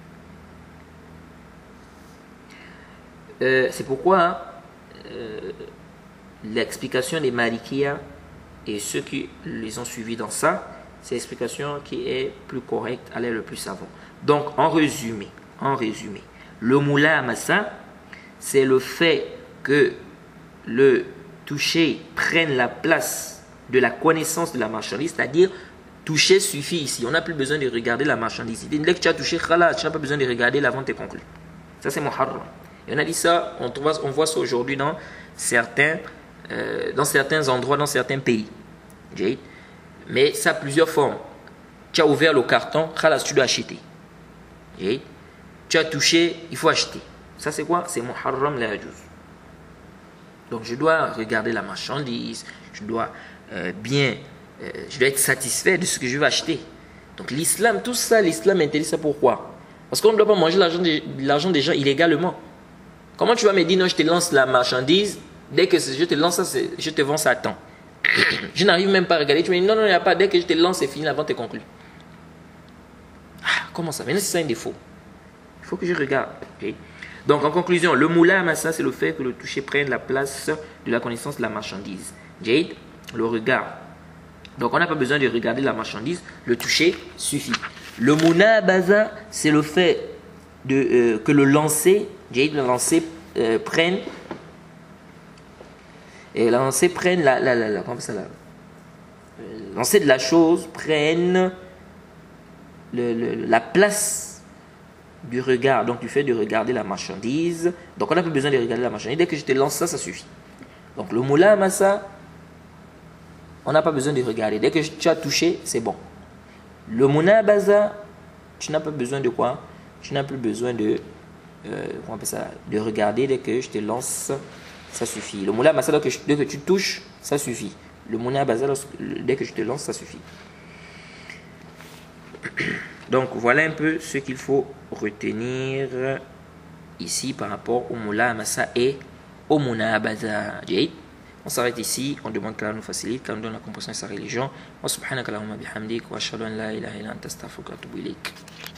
Euh, c'est pourquoi hein, euh, l'explication des Malikiya et ceux qui les ont suivis dans ça, c'est l'explication qui est plus correcte, elle est le plus savant. Donc, en résumé, en résumé, le Moula Amasa, c'est le fait que le toucher prenne la place de la connaissance de la marchandise, c'est-à-dire toucher suffit ici. On n'a plus besoin de regarder la marchandise. Dès que tu as touché, tu n'as pas besoin de regarder, la vente est conclue. Ça, c'est Muharram. Et on a dit ça, on voit, on voit ça aujourd'hui dans certains, euh, dans certains endroits, dans certains pays. Mais ça a plusieurs formes. Tu as ouvert le carton, khalas, tu dois acheter. Et tu as touché, il faut acheter. Ça c'est quoi? C'est muharram la yajuz. Donc je dois regarder la marchandise, je dois euh, bien, euh, je dois être satisfait de ce que je vais acheter. Donc l'islam, tout ça, l'islam interdit ça pourquoi? Parce qu'on ne doit pas manger l'argent des, l'argent des gens illégalement. Comment tu vas me dire non, je te lance la marchandise, dès que je te lance ça, je te vends ça à temps. Je n'arrive même pas à regarder, tu me dis non, non, il n'y a pas, dès que je te lance, c'est fini, la vente est conclue. Ah, comment ça? Maintenant, c'est ça un défaut. Il faut que je regarde. Okay? Donc, en conclusion, le moula amassa, c'est le fait que le toucher prenne la place de la connaissance de la marchandise. Jade, le regard. Donc, on n'a pas besoin de regarder la marchandise, le toucher suffit. Le munabaza, c'est le fait de, euh, que le lancer, Jade, le lancer euh, prenne, et le lancer prenne la, la, la, la, comment ça, la, le lancer de la chose prenne le, le, la place du regard, donc du fait de regarder la marchandise. Donc on n'a pas besoin de regarder la marchandise. Dès que je te lance ça, ça suffit. Donc le moula amassa, on n'a pas besoin de regarder. Dès que tu as touché, c'est bon. Le munabaza, tu n'as pas besoin de quoi? Tu n'as plus besoin de, euh, comment on appelle ça, de regarder. Dès que je te lance, ça suffit. Le moula amassa, dès que, dès que tu touches, ça suffit. Le munabaza, dès que je te lance, ça suffit. Donc voilà un peu ce qu'il faut retenir ici par rapport au moula amassa et au munabaza. On s'arrête ici, on demande qu'Allah nous facilite, qu'Allah nous donne la compréhension de sa religion. Wa subhanaka Allahumma bihamdik wa ashhadu an la ilaha illa anta astaghfiruka wa atubu ilayk.